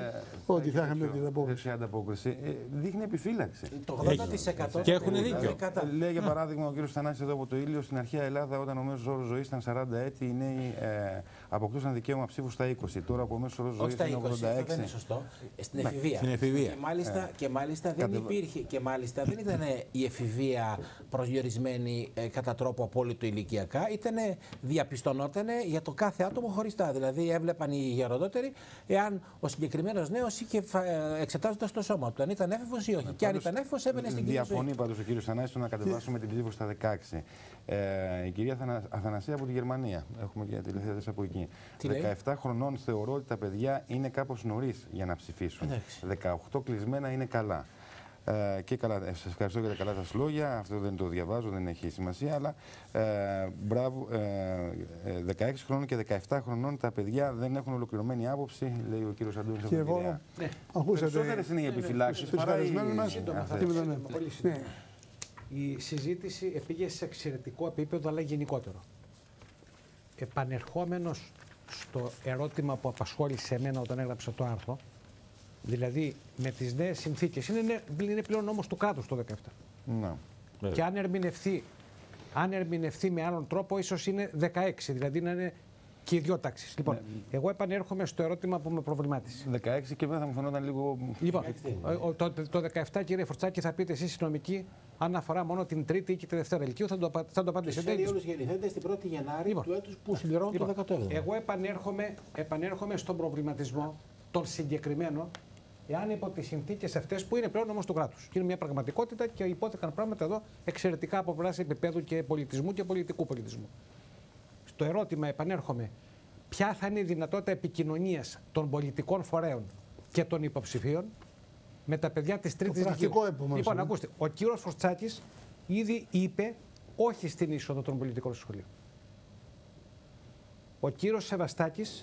ότι θα είχαμε την ανταπόκριση. ανταπόκριση. Ε, δείχνει επιφύλαξη. Το ογδόντα τοις εκατό και έχουν δίκιο. Λέει για παράδειγμα ο κ. Θανάσης εδώ από το Ήλιο, στην αρχαία Ελλάδα, όταν ο μέσος όρος ζωής ήταν σαράντα έτη, οι νέοι ε, αποκτούσαν δικαίωμα ψήφου στα είκοσι. Τώρα από ο μέσος όρος ζωής είναι ογδόντα έξι. Δεν είναι σωστό. Στην εφηβεία. Στην εφηβεία. Και μάλιστα, ε. και μάλιστα δεν Κατε... υπήρχε, και μάλιστα δεν ήταν η εφηβεία προσδιορισμένη ε, κατά τρόπο απόλυτο ηλικιακά. Ήτανε, διαπιστωνόταν για το κάθε άτομο χωριστά. Δηλαδή έβλεπαν οι γεροδότεροι εάν ο συγκεκριμένος νέος είχε εξετάζοντας το σώμα του, αν ήταν έφηβος ή όχι. Ναι, και αν ήταν έφηβος έμπαινε στην κοινωνία. Διαφωνεί πάντως ο κ. Θανάσης στο να κατεβάσουμε την ψήφο στα δεκαέξι. Ε, η κυρία Αθανασία από τη Γερμανία. Έχουμε και τηλεθέατες από εκεί. Τι δεκαεπτά λέει? Χρονών θεωρώ ότι τα παιδιά είναι κάπως νωρίς για να ψηφίσουν. Εντάξει. δεκαοκτώ κλεισμένα είναι καλά. Ε, και καλά, σας ευχαριστώ για τα καλά σας λόγια. Αυτό δεν το διαβάζω, δεν έχει σημασία. Αλλά ε, μπράβο, ε, δεκαέξι χρονών και δεκαεπτά χρονών τα παιδιά δεν έχουν ολοκληρωμένη άποψη, λέει ο κύριος Αντώνης από την Πειραιά. Ναι. Ακούσατε. Περισσότερες είναι οι επιφυλάξεις. Τους καλεσμένους μας. Η συζήτηση επήγε σε εξαιρετικό επίπεδο, αλλά γενικότερο. Επανερχόμενος στο ερώτημα που απασχόλησε εμένα όταν έγραψα το άρθρο, δηλαδή με τις νέες συνθήκες, είναι, είναι πλέον νόμος του κράτους το δεκαεπτά. Ναι. Και αν ερμηνευθεί, αν ερμηνευθεί με άλλον τρόπο, ίσως είναι δεκαέξι, δηλαδή να είναι και οι δυο τάξεις. Λοιπόν, ναι. εγώ επανέρχομαι στο ερώτημα που με προβλημάτισε. δεκαέξι και βέβαια θα μου φαινόταν λίγο. Λοιπόν, ο, το, το δεκαεπτά, κύριε Φορτσάκη, θα πείτε εσείς συνομικοί, αν αφορά μόνο την Τρίτη ή και τη Δευτέρα Λυκείου, θα το, θα το απαντήσετε. Ξέρει όλους γεννηθέντες την πρώτη Γενάρη λοιπόν, του έτους που συμπληρώνουν λοιπόν, το δεκαεπτά. Εγώ επανέρχομαι, επανέρχομαι στον προβληματισμό, τον συγκεκριμένο, εάν υπό τις συνθήκες αυτές που είναι πλέον όμως του κράτους. Είναι μια πραγματικότητα και υπόθηκαν πράγματα εδώ εξαιρετικά από πλευράς επίπεδου και πολιτισμού και πολιτικού πολιτισμού. Στο ερώτημα επανέρχομαι, ποια θα είναι η δυνατότητα επικοινωνίας των πολιτικών φορέων και των υποψηφίων με τα παιδιά της Τρίτης Λυκείου. Λοιπόν, ακούστε, ο κύριος Φορτσάκης ήδη είπε όχι στην είσοδο των πολιτικών σχολείων. Ο κύριος Σεβαστάκης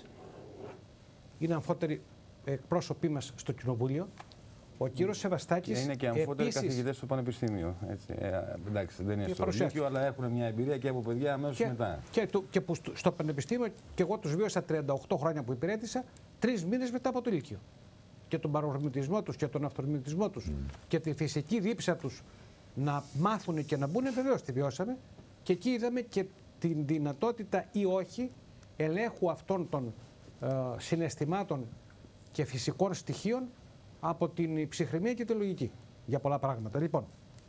είναι αμφότεροι εκπρόσωποι μας στο Κοινοβούλιο. Ο κύριος Σεβαστάκης. Είναι και αμφότεροι επίσης... καθηγητές στο Πανεπιστήμιο. Έτσι. Ε, εντάξει, δεν είναι στο Λύκειο, αλλά έχουν μια εμπειρία και από παιδιά αμέσως και, μετά. Και, και, και που στο Πανεπιστήμιο, και εγώ τους βίωσα τριάντα οκτώ χρόνια που υπηρέτησα, τρεις μήνες μετά από το Λύκειο. Και τον παρορμητισμό τους και τον αυτορμητισμό τους mm. και τη φυσική δίψα τους να μάθουν και να μπουν, βεβαίως τη βιώσαμε. Και εκεί είδαμε και την δυνατότητα ή όχι ελέγχου αυτών των ε, συναισθημάτων και φυσικών στοιχείων από την ψυχραιμία και τη λογική για πολλά πράγματα. Λοιπόν,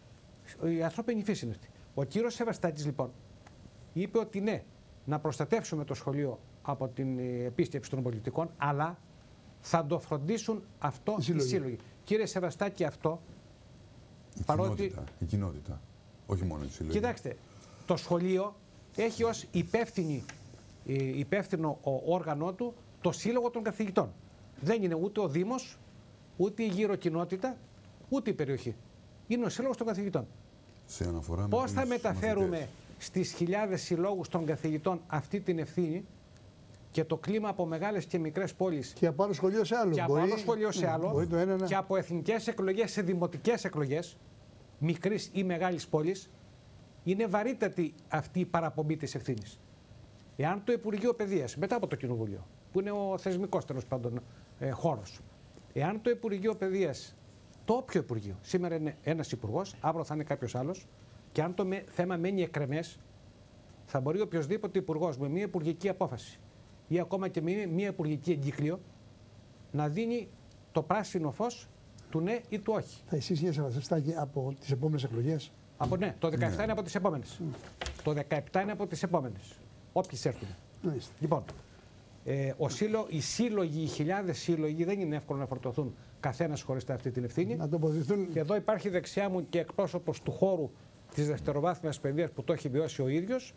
η ανθρώπινη φύση είναι αυτή. Ο κύριος Σεβαστάκης λοιπόν είπε ότι ναι, να προστατεύσουμε το σχολείο από την επίσκεψη των πολιτικών, αλλά θα το φροντίσουν αυτό οι σύλλογοι. Κύριε Σεβαστάκη, αυτό η παρότι... κοινότητα, η κοινότητα, όχι μόνο οι σύλλογοι. Κοιτάξτε, το σχολείο έχει ως υπεύθυνη, υπεύθυνο όργανο του το Σύλλογο των Καθηγητών. Δεν είναι ούτε ο Δήμος, ούτε η γύρω κοινότητα, ούτε η περιοχή. Είναι ο Σύλλογος των Καθηγητών. Σε αναφορά Πώς θα μεταφέρουμε μαθητές στις χιλιάδες συλλόγους των καθηγητών αυτή την ευθύνη και το κλίμα από μεγάλες και μικρές πόλεις. Και από άλλο σχολείο σε άλλο. Και από άλλο σχολείο σε άλλο. Μπορεί το ένα, και από εθνικές εκλογές σε δημοτικές εκλογές, μικρής ή μεγάλης πόλης, είναι βαρύτατη αυτή η παραπομπή της ευθύνης. Εάν το Υπουργείο Παιδείας, μετά από το Κοινοβούλιο, που είναι ο θεσμικός τέλος πάντων ε, χώρος, εάν το Υπουργείο Παιδείας, το όποιο Υπουργείο, σήμερα είναι ένας υπουργός, αύριο θα είναι κάποιος άλλος, και αν το με, θέμα μένει εκκρεμές, θα μπορεί οποιοδήποτε υπουργός με μια υπουργική απόφαση ή ακόμα και με μια υπουργική εγκύκλιο να δίνει το πράσινο φως του ναι ή του όχι. Θα ισχύσει σε Βασιστάκη από τις επόμενες εκλογές. Από ναι, το δεκαεπτά ναι. είναι από τις επόμενες. Mm. Το δεκαεπτά είναι από τις επόμενες. Όποιες έρθουν. Mm. Λοιπόν, ε, ο σύλλο, οι σύλλογοι, οι χιλιάδες σύλλογοι δεν είναι εύκολο να φορτωθούν καθένας χωριστά αυτή την ευθύνη. Να τοποθετηθούν. Και εδώ υπάρχει δεξιά μου και εκπρόσωπος του χώρου της δευτεροβάθμιας παιδείας που το έχει βιώσει ο ίδιος.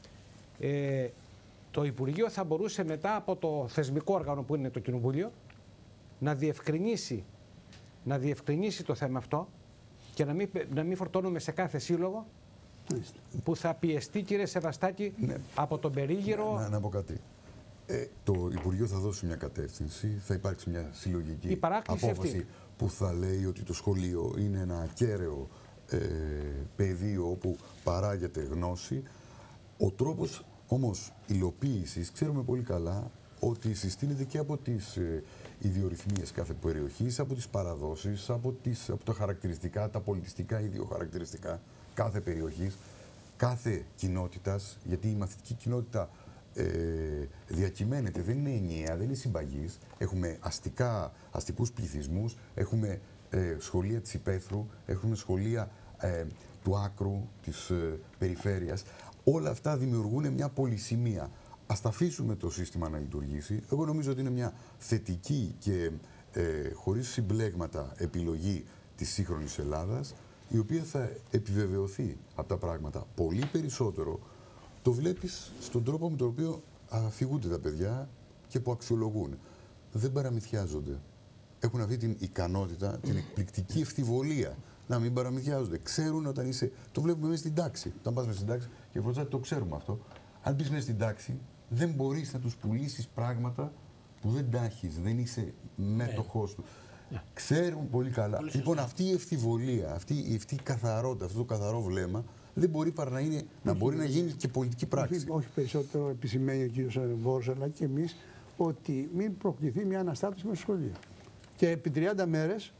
Ε, το Υπουργείο θα μπορούσε μετά από το θεσμικό όργανο που είναι το Κοινοβούλιο να διευκρινίσει, να διευκρινίσει το θέμα αυτό και να μην, να μην φορτώνουμε σε κάθε σύλλογο που θα πιεστεί, κύριε Σεβαστάκη, ναι, από τον περίγυρο. Να, να πω κάτι. Ε, το Υπουργείο θα δώσει μια κατεύθυνση, θα υπάρξει μια συλλογική απόφαση αυτή που θα λέει ότι το σχολείο είναι ένα ακέραιο ε, πεδίο όπου παράγεται γνώση. Ο τρόπος όμως υλοποίησης, ξέρουμε πολύ καλά ότι συστήνεται και από τις ε, ιδιορυθμίες κάθε περιοχής, από τις παραδόσεις, από, τις, από τα χαρακτηριστικά, τα πολιτιστικά ιδιοχαρακτηριστικά κάθε περιοχής, κάθε κοινότητας, γιατί η μαθητική κοινότητα ε, διακυμαίνεται, δεν είναι ενιαία, δεν είναι συμπαγής. Έχουμε αστικά, αστικούς πληθυσμούς, έχουμε ε, σχολεία της υπαίθρου, έχουμε σχολεία ε, του άκρου, της ε, περιφέρειας. Όλα αυτά δημιουργούν μια πολυσημεία. Ας τα αφήσουμε το σύστημα να λειτουργήσει. Εγώ νομίζω ότι είναι μια θετική και ε, χωρίς συμπλέγματα επιλογή της σύγχρονης Ελλάδας, η οποία θα επιβεβαιωθεί από τα πράγματα πολύ περισσότερο. Το βλέπεις στον τρόπο με τον οποίο αφηγούνται τα παιδιά και που αξιολογούν. Δεν παραμυθιάζονται. Έχουν αυτή την ικανότητα, την εκπληκτική ευθυβολία να μην παραμυθιάζονται. Ξέρουν όταν είσαι. Το βλέπουμε μέσα στην τάξη. Όταν πας μέσα στην τάξη, και φορτσάτε το ξέρουμε αυτό. Αν μπεις μέσα στην τάξη, δεν μπορείς να τους πουλήσεις πράγματα που δεν τα έχεις, δεν είσαι μέτοχός του. Yeah. Ξέρουν πολύ καλά. Πολύ λοιπόν, αυτή η ευθυβολία, αυτή, αυτή η καθαρότητα, αυτό το καθαρό βλέμμα, δεν μπορεί παρά να, είναι, να μπορεί να γίνει και πολιτική πράξη. Όχι, όχι περισσότερο επισημαίνει ο κ. Βόρος, αλλά και εμείς, ότι μην προκληθεί μια αναστάτωση με το σχολείο. Και επί τριάντα μέρες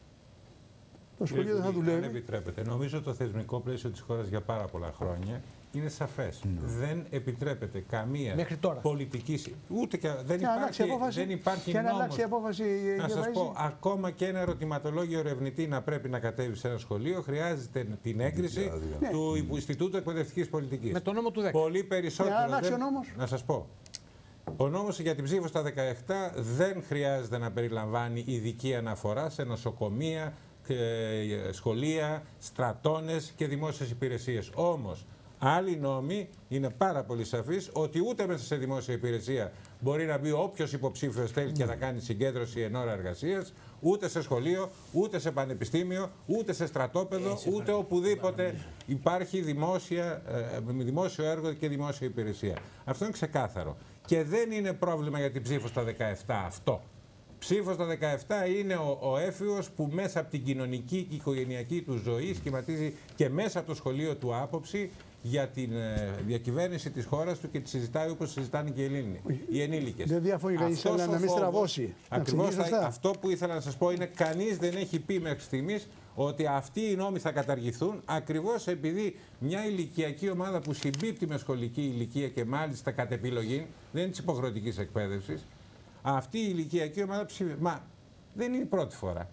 το σχολείο δεν θα δουλεύει. Αν επιτρέπετε. Νομίζω το θεσμικό πλαίσιο της χώρας για πάρα πολλά χρόνια είναι σαφές. Mm. Δεν επιτρέπεται καμία πολιτική. Ούτε και δεν και υπάρχει, απόφαση, δεν υπάρχει και νόμος. Απόφαση, να σας πω, ακόμα και ένα ερωτηματολόγιο ερευνητή να πρέπει να κατέβει σε ένα σχολείο, χρειάζεται την έγκριση ναι. του ναι. Ινστιτούτου Εκπαιδευτικής Πολιτικής. Με τον νόμο του δέκα. Πολύ περισσότερο. Να αλλάξει ο νόμος. Να σας πω. Ο νόμος για την ψήφο στα δεκαεπτά δεν χρειάζεται να περιλαμβάνει ειδική αναφορά σε νοσοκομεία, σχολεία, στρατώνες και δημόσιες υπηρεσίες. Όμως, άλλοι νόμοι είναι πάρα πολύ σαφείς ότι ούτε μέσα σε δημόσια υπηρεσία μπορεί να μπει όποιος υποψήφιος θέλει και να κάνει συγκέντρωση εν ώρα εργασίας, ούτε σε σχολείο, ούτε σε πανεπιστήμιο, ούτε σε στρατόπεδο, ούτε οπουδήποτε υπάρχει δημόσια, δημόσιο έργο και δημόσια υπηρεσία. Αυτό είναι ξεκάθαρο. Και δεν είναι πρόβλημα για την ψήφο στα δεκαεπτά αυτό. Ψήφος στα δεκαεπτά είναι ο, ο έφηβος που μέσα από την κοινωνική και οικογενειακή του ζωή σχηματίζει και μέσα από το σχολείο του άποψη για τη ε, διακυβέρνηση της χώρας του και τη συζητάει όπως συζητάνε και οι, Ελλήνοι, οι ενήλικες. Δεν διαφωνεί κανείς, αλλά να μην στραβώσει. Ακριβώς αυτό που ήθελα να σας πω είναι κανείς δεν έχει πει μέχρι στιγμής ότι αυτοί οι νόμοι θα καταργηθούν ακριβώς επειδή μια ηλικιακή ομάδα που συμπίπτει με σχολική ηλικία και μάλιστα κατ' επιλογή, δεν είναι της υποχρεωτικής εκπαίδευσης, αυτή η ηλικιακή ομάδα ψηφι... Μα δεν είναι η πρώτη φορά.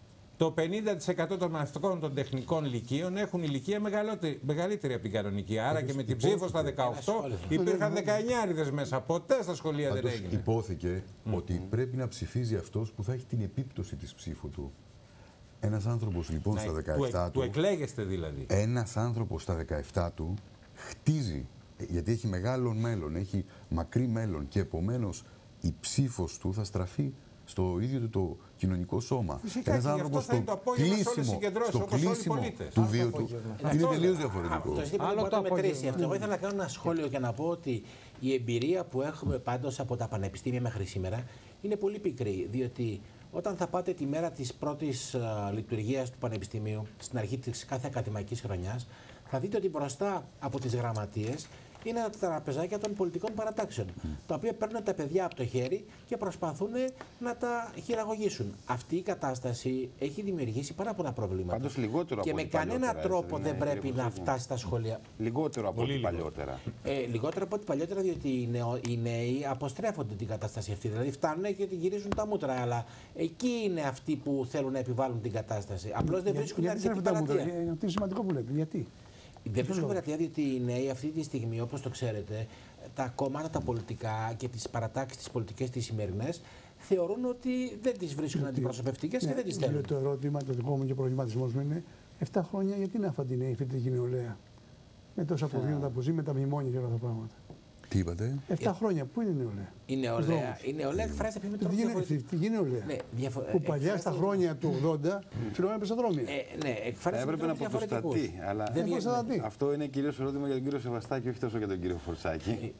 Το πενήντα τοις εκατό των μαθητικών των τεχνικών λυκείων έχουν ηλικία μεγαλύτερη, μεγαλύτερη από την κανονική. Άρα και με την ψήφο στα δεκαοκτώ υπήρχαν δεκαεννιάριδες μέσα. Ποτέ στα σχολεία δεν έγινε. Υπόθηκε mm. ότι πρέπει να ψηφίζει αυτός που θα έχει την επίπτωση της ψήφου του. Ένας άνθρωπος λοιπόν να, στα δεκαεπτά του. Του εκλέγεστε δηλαδή. Ένας άνθρωπος στα δεκαεπτά του χτίζει, γιατί έχει μεγάλο μέλλον, έχει μακρύ μέλλον και επομένως η ψήφος του θα στραφεί στο ίδιο του το κοινωνικό σώμα. Φυσικά, ένας άνθρωπος στο κλείσιμο, στο κλείσιμο του βίου του είναι τελείως διαφορετικό. Το ζήτημα δεν μπορεί να το μετρήσει αυτό. Εγώ ήθελα να κάνω ένα σχόλιο και να πω ότι η εμπειρία που έχουμε πάντως από τα πανεπιστήμια μέχρι σήμερα είναι πολύ πικρή. Διότι όταν θα πάτε τη μέρα της πρώτης uh, λειτουργίας του Πανεπιστημίου, στην αρχή της κάθε ακαδημαϊκής χρονιάς, θα δείτε ότι μπροστά από τις γραμματείες είναι τα τραπεζάκια των πολιτικών παρατάξεων, mm. τα οποία παίρνουν τα παιδιά από το χέρι και προσπαθούν να τα χειραγωγήσουν. Αυτή η κατάσταση έχει δημιουργήσει πάρα πολλά προβλήματα. Πάντως λιγότερο και από με κανένα τρόπο ναι, δεν πρέπει να φτάσει στα σχολεία. Λιγότερο από ό,τι παλιότερα. Ε, λιγότερο από ό,τι παλιότερα, διότι οι, νεο, οι νέοι αποστρέφονται την κατάσταση αυτή. Δηλαδή φτάνουν και την γυρίζουν τα μούτρα. Αλλά εκεί είναι αυτοί που θέλουν να επιβάλλουν την κατάσταση. Απλώς δεν βρίσκουν την αρκετή πελατεία. Είναι σημαντικό που λέτε. Γιατί? Δεν βρίσκω πελατεία, διότι οι νέοι αυτή τη στιγμή, όπως το ξέρετε, τα κόμματα τα πολιτικά και τις παρατάξεις τις πολιτικές τις σημερινές θεωρούν ότι δεν τις βρίσκουν αντιπροσωπευτικές και δεν τις θέλουν. Το ερώτημα, το δικό μου και ο προβληματισμός μου είναι επτά χρόνια γιατί να φαντινεί η φοιτητική νεολαία με τόσα προβλήματα που ζει, με τα μνημόνια και όλα τα πράγματα. Τι είπατε? Επτά χρόνια, πού είναι η νεολαία? Η νεολαία, η νεολαία εκφράζεται με τρόπο διαφορετικό. Τι νεολαία? Ναι, διαφο... Που παλιά στα χρόνια του ογδόντα φυλώναμε πεζοδρόμια. Ε, ναι, εκφράζεται έπρεπε να αποστατεί. Αλλά δεν αυτό είναι κυρίως ερώτημα για τον κύριο Σεβαστάκη, όχι τόσο για τον κύριο Φορτσάκη.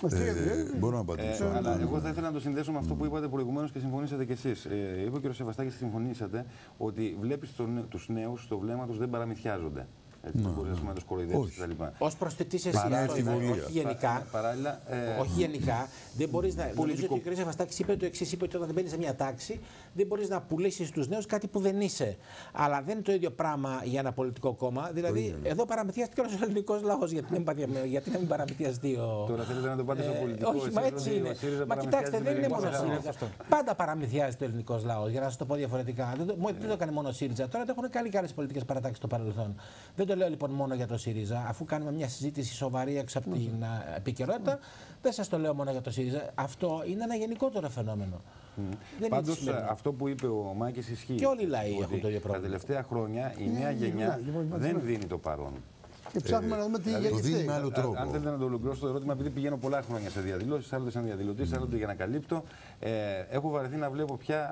ε, μπορώ να απαντήσω. Ε, αλλά εγώ θα ήθελα να το συνδέσω με αυτό που είπατε προηγουμένως και συμφωνήσατε κι εσείς. Ε, είπε ο κύριος Σεβαστάκη και συμφωνήσατε ότι βλέπεις τους νέους στο βλέμμα τους δεν παραμυθιάζονται. Δεν μπορεί να του κοροϊδέψει κτλ. Ως προσθετής εσύ, όχι γενικά. Παράλληλα, ε... όχι γενικά. Δεν μπορείς να. Νομίζω ότι ο κ. Σεβαστάκης είπε το εξής: είπε ότι όταν μπαίνεις σε μια τάξη, δεν μπορείς να πουλήσεις στους νέους κάτι που δεν είσαι. Αλλά δεν είναι το ίδιο πράγμα για ένα πολιτικό κόμμα. Δηλαδή, εδώ παραμυθιάστηκε όλος ο ελληνικός λαός. Γιατί να μην παραμυθιαστεί ο. Τώρα θέλετε να το πάτε στο πολιτικό. Όχι, μα έτσι είναι. Μα κοιτάξτε, δεν είναι μόνο ΣΥΡΙΖΑ. Πάντα παραμυθιάζεται ο ελληνικός λαός, για να σας το πω διαφορετικά. Δεν το έκανε μόνο ΣΥΡΙΖΑ. Τώρα το έχουν κάνει και άλλες πολιτικές παρατάξεις στο παρελθόν. Δεν το λέω λοιπόν μόνο για το ΣΥΡΙΖΑ. Αφού κάνουμε μια συζήτηση σοβαρή έξω από την επικαιρότητα, δεν σας το λέω μόνο για το ΣΥΡΙΖΑ. Αυτό είναι ένα γενικότερο φαινόμενο. Mm. Πάντως αυτό που είπε ο Μάκης ισχύει. Και όλοι οι λαοί έχουν το ίδιο πρόβλημα. Τα τελευταία χρόνια η νέα γενιά δεν δίνει το παρόν. Και ψάχνουμε ε, να δούμε τι δηλαδή, γίνεται. Με άλλο τρόπο. Αν θέλετε να το ολοκληρώσω το ερώτημα, επειδή πηγαίνω πολλά χρόνια σε διαδηλώσεις, άλλοτε σαν διαδηλωτής, mm. άλλοτε για να καλύπτω, ε, έχω βαρεθεί να βλέπω πια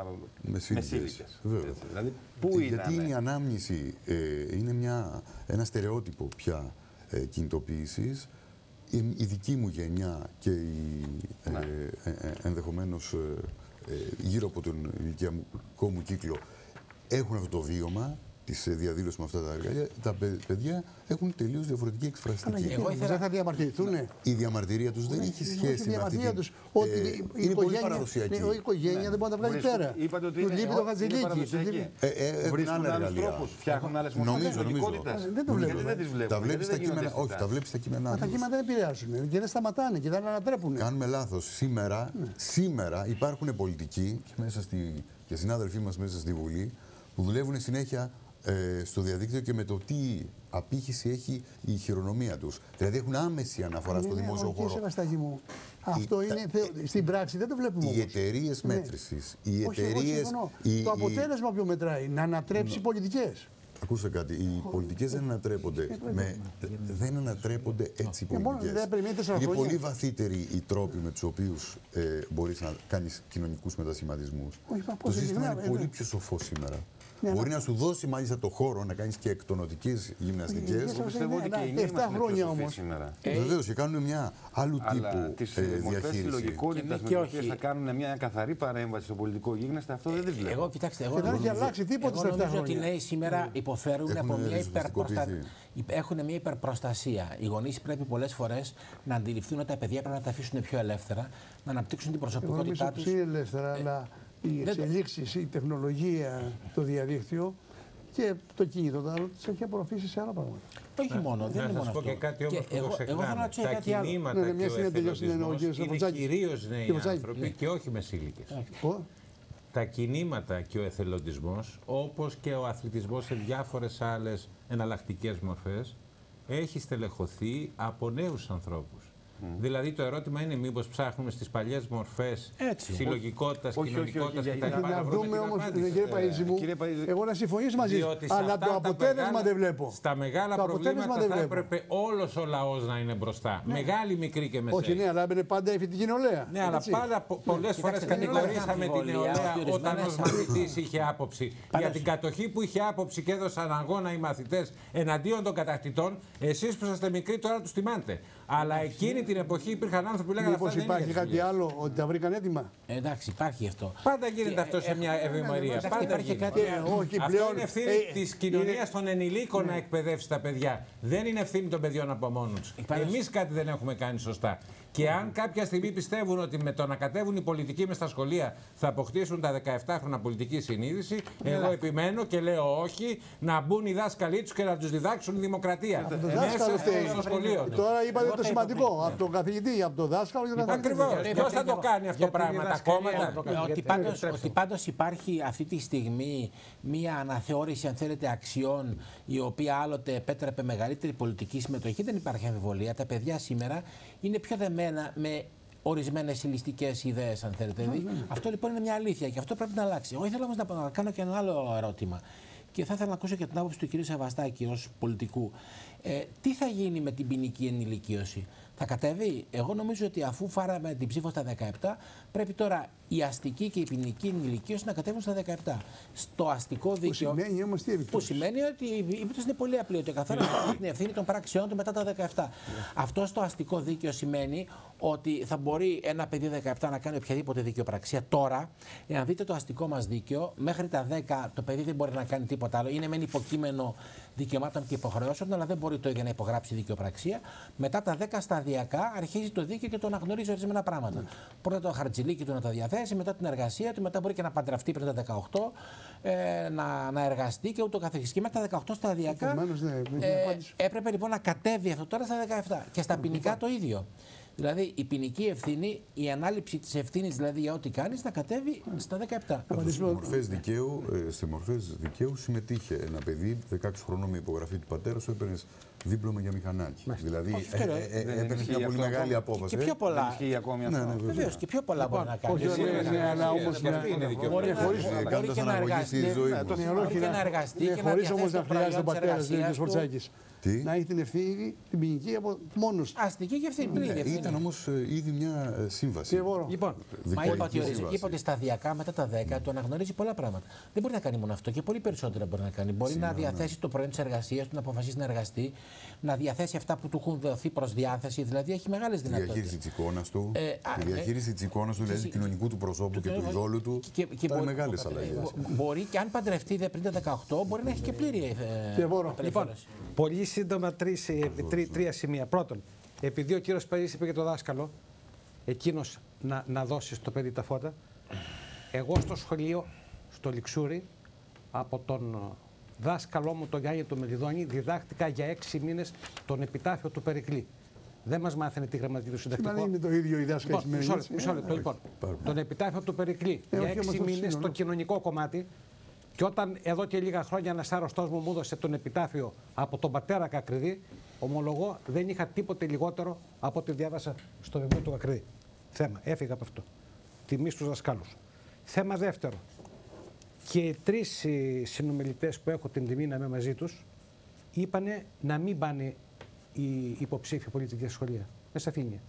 μεσήλικες. Δηλαδή, πού γιατί είναι η ανάμνηση ε, είναι μια, ένα στερεότυπο πια ε, κινητοποίησης. Η, η δική μου γενιά και η, ε, ε, ε, ενδεχομένως ε, ε, γύρω από τον ηλικιακό μου κύκλο έχουν αυτό το βίωμα της διαδήλωσης με αυτά τα εργαλεία. Τα παιδιά έχουν τελείως διαφορετική εκφραστική. Εγώ ήθελα να διαμαρτυρηθούν. Η διαμαρτυρία τους δεν έχει σχέση με αυτή την... Τους, ότι ε, η είναι πολύ παραδοσιακή. Η οικογένεια δεν μπορεί να τα βγάλει πέρα. Του λείπει το Χατζηλίκη. Βρίσκουν άλλους τρόπους, φτιάχνουν άλλες μορφές. Νομίζω, δεν το βλέπω. Τα βλέπεις στα κείμενα. Όχι, τα βλέπεις στα κείμενά τους. Τα κείμενα δεν επηρεάζουν και δεν σταματάνε και δεν ανατρέπουν. Κάνουμε λάθος. Σήμερα υπάρχουν πολιτικοί και συνάδελφοί μας μέσα στη Βουλή που δουλεύουν συνέχεια ε, στο διαδίκτυο και με το τι απήχηση έχει η χειρονομία τους. Δηλαδή έχουν άμεση αναφορά στο δημόσιο χώρο. Σεβαστάκη μου. Αυτό είναι στην πράξη, δεν το βλέπουμε. Οι εταιρείες μέτρησης. Οι εταιρείες. Το αποτέλεσμα ποιο μετράει, να ανατρέψει πολιτικές. Ακούστε κάτι, οι πολιτικές δεν ανατρέπονται, με, δεν ανατρέπονται έτσι οι πολιτικές. Είναι πολύ βαθύτεροι οι τρόποι με τους οποίους ε, μπορείς να κάνεις κοινωνικούς μετασχηματισμούς. Το σύστημα είναι πολύ πιο σοφό σήμερα. Ναι, μπορεί ναι. να σου δώσει μάλιστα το χώρο να κάνεις και εκτονοτικές γυμναστικές. Εγώ πιστεύω ότι και οι νέοι εφτά χρόνια όμως. Βεβαίως και κάνουν μια άλλου τύπου τις ε, διαχείριση. Τις συλλογικότητες με τις οποίες θα κάνουν μια καθαρή παρέμβαση στο πολιτικό γίγνεσθε, αυτό δεν βλέπω. Εγώ κοιτάξτε, εγώ δεν νομίζω, έχει αλλάξει τίποτα εγώ νομίζω ότι οι νέοι σήμερα υποφέρουν από μια υπερπροστασία. Έχουν μια υπερπροστασία. Οι γονείς πρέπει πολλές φορές να αντιληφθούν ότι τα παιδιά πρέπει να τα αφήσουν πιο ελεύθερα, να αναπτύξουν την προσωπικότητά τους. Πιο ελεύθερα, αλλά οι εξελίξεις, η τεχνολογία, το διαδίκτυο και το κινητό το άλλο τις έχει απορροφήσει σε άλλα πράγματα. Όχι μόνο, δεν είναι μόνο αυτό. Και κάτι όμως που το ξεχνάμε. Τα κινήματα και ο εθελοντισμός είναι κυρίως νέοι άνθρωποι και όχι μεσήλικες. Τα κινήματα και ο εθελοντισμός, όπως και ο αθλητισμός σε διάφορες άλλες εναλλακτικές μορφές, έχει στελεχωθεί από νέους ανθρώπους. Mm. Δηλαδή το ερώτημα είναι μήπως ψάχνουμε στις παλιές μορφές συλλογικότητας, κοινωνικότητας κτλ. Να δούμε όμως, κύριε Παΐζη μου, εγώ να συμφωνήσω μαζί σας, αλλά το αποτέλεσμα δεν βλέπω. Στα μεγάλα προβλήματα θα έπρεπε όλος ο λαός να είναι μπροστά. Μεγάλη, μικρή και μεσαία. Όχι, ναι, αλλά είναι πάντα η φοιτητική νεολαία. Ναι, αλλά πάντα πολλές φορές κατηγορήσαμε την νεολαία όταν ως μαθητής είχε άποψη. Για την κατοχή που είχε άποψη και έδωσαν αγώνα οι μαθητές εναντίον των κατακτητών, εσείς που είσαστε μικροί τώρα τους τιμάτε. Αλλά εκείνη την εποχή υπήρχαν άνθρωποι που λέγανε αυτά. Μήπως υπάρχει κάτι άλλο, ότι τα βρήκαν έτοιμα. Ε, εντάξει, υπάρχει αυτό. Πάντα γίνεται και, αυτό σε μια ευημερία. Πάντα υπάρχει κάτι. Αυτό είναι ευθύνη ε, της κοινωνίας των ενηλίκων ναι. να εκπαιδεύσει τα παιδιά. Δεν είναι ευθύνη των παιδιών από μόνοι τους. Εμείς κάτι δεν έχουμε κάνει σωστά. Και αν κάποια στιγμή πιστεύουν ότι με το να κατέβουν οι πολιτικοί μες στα σχολεία θα αποκτήσουν τα δεκαεφτάχρονα πολιτική συνείδηση, εγώ επιμένω και λέω όχι, να μπουν οι δάσκαλοι τους και να τους διδάξουν δημοκρατία. Μέσα στο σχολείο. Τώρα είπατε το σημαντικό, από τον καθηγητή, από τον δάσκαλο και τον καθηγητή. Ακριβώς. Ποιος θα το κάνει αυτό το πράγμα, τα κόμματα. Ότι πάντως υπάρχει αυτή τη στιγμή μία αναθεώρηση, αν θέλετε, αξιών, η οποία άλλοτε επέτρεπε μεγαλύτερη πολιτική συμμετοχή, δεν υπάρχει αμφιβολία. Τα παιδιά σήμερα είναι πιο δεμένα με ορισμένες ηλιστικές ιδέες, αν θέλετε. Mm -hmm. Αυτό λοιπόν είναι μια αλήθεια και αυτό πρέπει να αλλάξει. Εγώ ήθελα όμως να κάνω και ένα άλλο ερώτημα. Και θα ήθελα να ακούσω και την άποψη του κ. Σεβαστάκη ως πολιτικού. Ε, τι θα γίνει με την ποινική ενηλικίωση? Θα κατέβει? Εγώ νομίζω ότι αφού φάραμε την ψήφο στα δεκαεπτά, πρέπει τώρα η αστική και η ποινική ενηλικίωση να κατέβουν στα δεκαεπτά. Στο αστικό δίκαιο. Που σημαίνει όμως τι επιπτώσεις? Που σημαίνει ότι η επίπτωση είναι πολύ απλή. Ότι ο καθένας έχει την ευθύνη των πράξεών του μετά τα δεκαεπτά. Yeah. Αυτό στο αστικό δίκαιο σημαίνει ότι θα μπορεί ένα παιδί δεκαεπτά να κάνει οποιαδήποτε δικαιοπραξία τώρα. Εάν δείτε το αστικό μας δίκαιο, μέχρι τα δέκα το παιδί δεν μπορεί να κάνει τίποτα άλλο. Είναι μεν υποκείμενο δικαιωμάτων και υποχρεώσεων, αλλά δεν μπορεί το ίδιο να υπογράψει δικαιοπραξία. Μετά τα δέκα σταδιακά αρχίζει το δίκαιο και το αναγνωρίζει ορισμένα πράγματα. Mm. Πρώτα το χαρτζηλίκι του να τα διαθέσει, μετά την εργασία του, μετά μπορεί και να παντρευτεί πριν τα δεκαοκτώ, ε, να, να εργαστεί και ούτω καθεξής. Και μετά τα δεκαοκτώ σταδιακά ναι, ε, έπρεπε λοιπόν να κατέβει αυτό τώρα στα δεκαεπτά. Και στα ποινικά το ίδιο. Δηλαδή η ποινική ευθύνη, η ανάληψη της ευθύνης δηλαδή για ό,τι κάνεις, να κατέβει στα δεκαεπτά. Σε μορφές δικαίου, σε μορφές δικαίου συμμετείχε ένα παιδί δεκαέξι χρονών με υπογραφή του πατέρα σου, έπαιρνες δίπλωμα για μηχανάκι. Μάλιστα. Δηλαδή ε, ε, έπαιρνες μια πολύ μεγάλη απόφαση. Και πιο πολλά. Βεβαίως, και πιο πολλά μπορεί να κάνει. Μπορεί και να εργαστεί και να εργαστεί και να διαθέσει το προϊόν της εργασίας του. Τι? Να έχει την ευθύνη, την ποινική από μόνος του. Αστική και ευθύνη. Ναι, ήταν όμως ε, ήδη μια ε, σύμβαση. Λοιπόν, μα είπα ότι, είπα ότι σταδιακά μετά τα δέκα το αναγνωρίζει πολλά πράγματα. Δεν μπορεί να κάνει μόνο αυτό και πολύ περισσότερα μπορεί να κάνει. Μπορεί Σήμερα, να διαθέσει ναι. το προϊόν της εργασίας του, να αποφασίσει να εργαστεί, να διαθέσει αυτά που του έχουν δοθεί προς διάθεση. Δηλαδή έχει μεγάλες δυνατότητες. Η διαχείριση της εικόνας του, ε, η διαχείριση ε, της εικόνας του, δηλαδή του κοινωνικού του προσώπου και, και του ρόλου του. Και, και, και μεγάλες αλλαγές. Μπορεί και αν παντρευτεί πριν τα δεκαοκτώ, μπορεί να έχει και πλήρη απελευθέρωση. Πολύ σύντομα τρεις, τρί, τρία σημεία. Πρώτον, επειδή ο κύριος Παΐζης είπε για το δάσκαλο, εκείνος να, να δώσει στο παιδί τα φώτα, εγώ στο σχολείο, στο Λιξούρι, από τον δάσκαλό μου, τον Γιάννη του Μελιδόνη, διδάχτηκα για έξι μήνες τον επιτάφιο του Περικλή. Δεν μας μάθαινε τη γραμματική του συντακτικό. Δεν είναι το ίδιο η δάσκαλη. Λοιπόν, μισό λεπτό, μισό λεπτό, λοιπόν. Τον επιτάφιο του Περικλή ε, για έξι μήνες στο κοινωνικό κομμάτι. Και όταν εδώ και λίγα χρόνια ένας άρρωστός μου μου έδωσε τον επιτάφιο από τον πατέρα Κακριδί, ομολογώ δεν είχα τίποτε λιγότερο από ό,τι διάβασα στο βιβλίο του Κακριδί. Θέμα, έφυγα από αυτό. Τιμή στους δασκάλους. Θέμα δεύτερο. Και οι τρεις συνομιλητές που έχω την τιμή να είμαι μαζί τους, είπανε να μην πάνε οι υποψήφοι πολιτική σχολεία. Με σαφήνεια.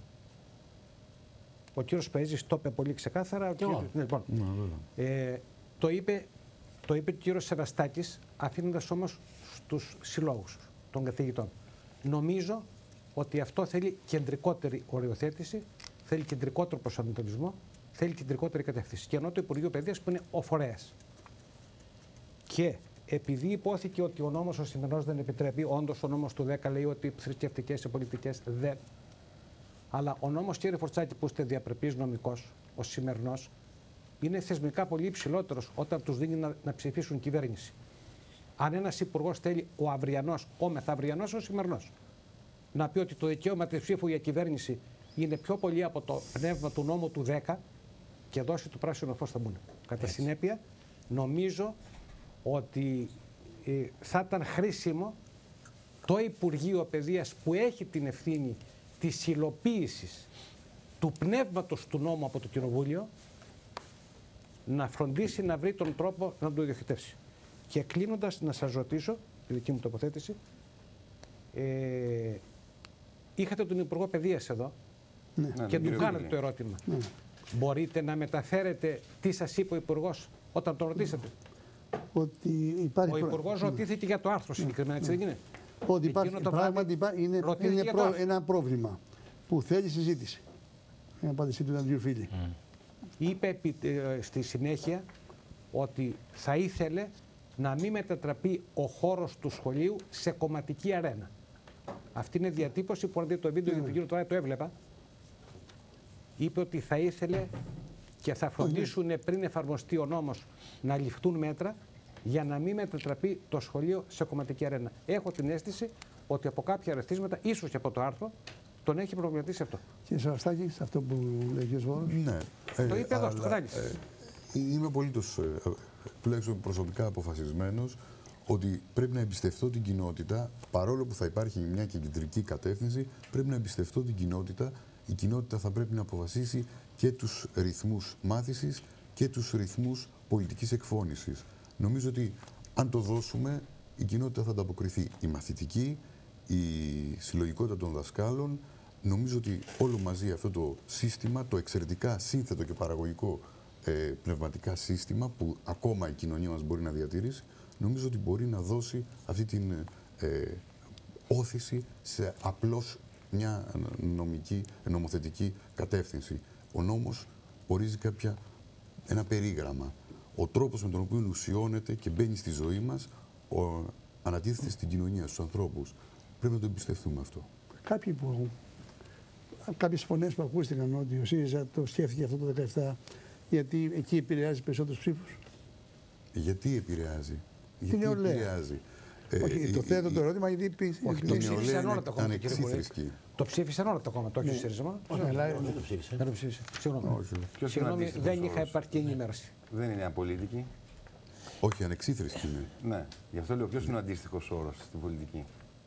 Ο κύριος Παΐζης το είπε πολύ ξεκάθαρα. Και εγώ. Ναι, λοιπόν, ε, το είπε. Το είπε ο κύριος Σεβαστάκης, αφήνοντας όμως στους συλλόγους των καθηγητών. Νομίζω ότι αυτό θέλει κεντρικότερη οριοθέτηση, θέλει κεντρικότερο προσανατολισμό, θέλει κεντρικότερη κατεύθυνση. Και ενώ το Υπουργείο Παιδείας που είναι ο φορέας. Και επειδή υπόθηκε ότι ο νόμος ο σημερινός δεν επιτρέπει, όντως ο νόμος του δέκα λέει ότι θρησκευτικές και πολιτικές δεν. Αλλά ο νόμος, κύριε Φορτσάκη, που είστε διαπρεπής νομικός, ο σημερινός, είναι θεσμικά πολύ υψηλότερος όταν τους δίνει να, να ψηφίσουν κυβέρνηση. Αν ένας υπουργός θέλει ο αυριανός, ο μεθαυριανός, ο σημερινός, να πει ότι το δικαίωμα της ψήφου για κυβέρνηση είναι πιο πολύ από το πνεύμα του νόμου του δέκα και δώσει το πράσινο φως θα μπουν. Κατά Έτσι. συνέπεια, νομίζω ότι ε, θα ήταν χρήσιμο το Υπουργείο Παιδείας που έχει την ευθύνη της υλοποίησης του πνεύματος του νόμου από το Κοινοβούλιο να φροντίσει να βρει τον τρόπο να το διοχετεύσει. Και κλείνοντας, να σας ρωτήσω, τη δική μου τοποθέτηση, ε, είχατε τον Υπουργό Παιδείας εδώ ναι. και ναι, του κάνατε το ερώτημα. Ναι. Μπορείτε να μεταφέρετε τι σας είπε ο Υπουργός όταν τον ρωτήσατε? Ότι υπάρχει ο Υπουργός ναι. ρωτήθηκε για το άρθρο συγκεκριμένα, έτσι ναι. δεν είναι? Ότι υπάρχει, πράγματι υπάρχει, είναι, είναι προ, ένα πρόβλημα που θέλει συζήτηση. Είναι απάντηση του Αντρίου Φίλη. Mm. Είπε ε, στη συνέχεια ότι θα ήθελε να μην μετατραπεί ο χώρος του σχολείου σε κομματική αρένα. Αυτή είναι διατύπωση που αν δείτε το βίντεο, mm. γιατί τώρα το έβλεπα. Είπε ότι θα ήθελε και θα φροντίσουν mm. πριν εφαρμοστεί ο νόμος να ληφθούν μέτρα για να μην μετατραπεί το σχολείο σε κομματική αρένα. Έχω την αίσθηση ότι από κάποια αριθμίσματα, ίσως και από το άρθρο, τον έχει προβληματίσει αυτό. Κύριε Σαραστάκη, σε αυτό που λέει ο Βόρος. Ναι. Το είπε εδώ, στο Χράλης. Ε, είμαι απολύτως, ε, τουλάχιστον προσωπικά αποφασισμένος, ότι πρέπει να εμπιστευτώ την κοινότητα, παρόλο που θα υπάρχει μια κεντρική κατεύθυνση, πρέπει να εμπιστευτώ την κοινότητα. Η κοινότητα θα πρέπει να αποφασίσει και τους ρυθμούς μάθησης και τους ρυθμούς πολιτικής εκφώνησης. Νομίζω ότι αν το δώσουμε, η κοινότητα θα ανταποκριθεί. Η μαθητική, η συλλογικότητα των δασκάλων. Νομίζω ότι όλο μαζί αυτό το σύστημα, το εξαιρετικά σύνθετο και παραγωγικό ε, πνευματικά σύστημα που ακόμα η κοινωνία μας μπορεί να διατηρήσει, νομίζω ότι μπορεί να δώσει αυτή την ε, όθηση σε απλώς μια νομική, νομοθετική κατεύθυνση. Ο νόμος ορίζει κάποια, ένα περίγραμμα. Ο τρόπος με τον οποίο ουσιώνεται και μπαίνει στη ζωή μας, ο, ανατίθεται στην κοινωνία, στους ανθρώπους. Πρέπει να το εμπιστευτούμε αυτό. Κάποιοι που, κάποιες φωνές που ακούστηκαν ότι ο ΣΥΡΙΖΑ το σκέφτηκε αυτό το δεκαεπτά, γιατί εκεί επηρεάζει περισσότερους ψήφους. Γιατί επηρεάζει. Τι Γιατί νεολαία. επηρεάζει. Όχι, ε, το ε, θέτω ε, το ερώτημα γιατί πει. Όχι, το ψήφισαν όλα τα κόμματα, κύριε Υπουργέ. Το ψήφισαν όλα τα κόμματα, όχι ο ΣΥΡΙΖΑ. Όχι, δεν το ψήφισε. Δεν το ψήφισε. Συγγνώμη, δεν είχα επαρκή ενημέρωση. Δεν είναι απολύτικη. Όχι, ανεξίθρησκη είναι. Ναι, γι' αυτό λέω ποιος είναι ο αντίστοιχος όρος στην πολιτική.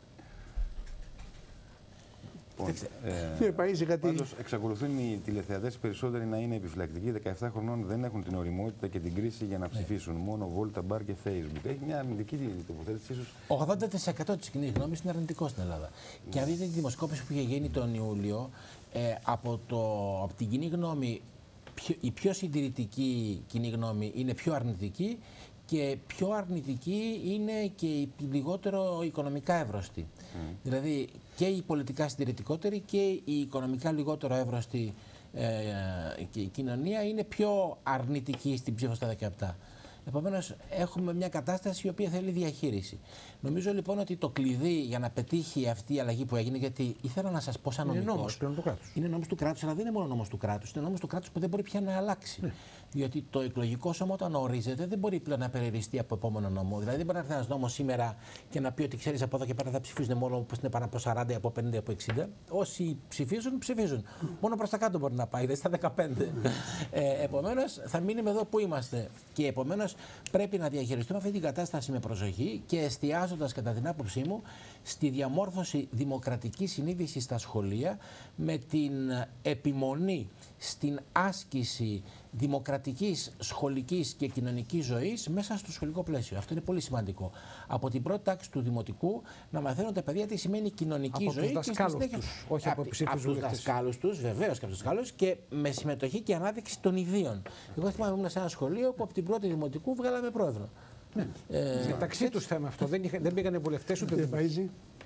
Κύριε Παΐζη, κάτι... Πάντως, εξακολουθούν οι τηλεθεατές περισσότεροι να είναι επιφυλακτικοί. δεκαεπτά χρονών δεν έχουν την ωριμότητα και την κρίση για να ψηφίσουν. Μόνο Βόλτα, Μπαρ και Facebook. Έχει μια αρνητική τοποθέτηση, ίσως. ογδόντα τοις εκατό της κοινής γνώμης είναι αρνητικό στην Ελλάδα. Mm. Και αν δείτε τη δημοσκόπηση που είχε γίνει τον Ιούλιο, ε, από, το, από την κοινή γνώμη, πιο, η πιο συντηρητική κοινή γνώμη είναι πιο αρνητική. Και πιο αρνητική είναι και η λιγότερο οικονομικά εύρωστη. Mm. Δηλαδή και η πολιτικά συντηρητικότερη και η οικονομικά λιγότερο εύρωστη ε, και η κοινωνία είναι πιο αρνητική στην ψήφο στα δεκαεπτά. Επομένως, έχουμε μια κατάσταση η οποία θέλει διαχείριση. Νομίζω λοιπόν ότι το κλειδί για να πετύχει αυτή η αλλαγή που έγινε, γιατί ήθελα να σας πω σαν νομικός. Είναι νόμος πλέον του κράτους. Είναι νόμος του κράτους, αλλά δεν είναι μόνο νόμος του κράτους. Είναι νόμος του κράτους που δεν μπορεί πια να αλλάξει. Ναι. Διότι το εκλογικό σώμα, όταν ορίζεται, δεν μπορεί πλέον να περιοριστεί από επόμενο νόμο. Δηλαδή, δεν μπορεί να έρθει ένας νόμος σήμερα και να πει ότι ξέρεις από εδώ και πέρα θα ψηφίζουν μόνο που είναι πάνω από σαράντα, από πενήντα, από εξήντα. Όσοι ψηφίζουν, ψηφίζουν. Μόνο προς τα κάτω μπορεί να πάει, δηλαδή στα δεκαπέντε. ε, επομένως, θα μείνουμε εδώ που είμαστε. Και επομένως, πρέπει να διαχειριστούμε αυτή την κατάσταση με προσοχή και εστιάζοντας, κατά την άποψή μου, στη διαμόρφωση δημοκρατικής συνείδησης στα σχολεία με την επιμονή στην άσκηση δημοκρατικής, σχολικής και κοινωνικής ζωής μέσα στο σχολικό πλαίσιο. Αυτό είναι πολύ σημαντικό. Από την πρώτη τάξη του δημοτικού να μαθαίνουν τα παιδιά τι σημαίνει κοινωνική από ζωή. Από τους δασκάλους τους, όχι από ψήφους βουλευτές. Από τους δασκάλους τους, βεβαίως και από τους δασκάλους, και με συμμετοχή και ανάδειξη των ιδίων. Εγώ θυμάμαι ήμουν σε ένα σχολείο που από την πρώτη δημοτικού βγάλαμε πρόεδρο. Ναι. Ε, Μεταξύ τους θέμα αυτό. Δεν, είχα, δεν πήγανε βουλευτές ούτε Παΐζη.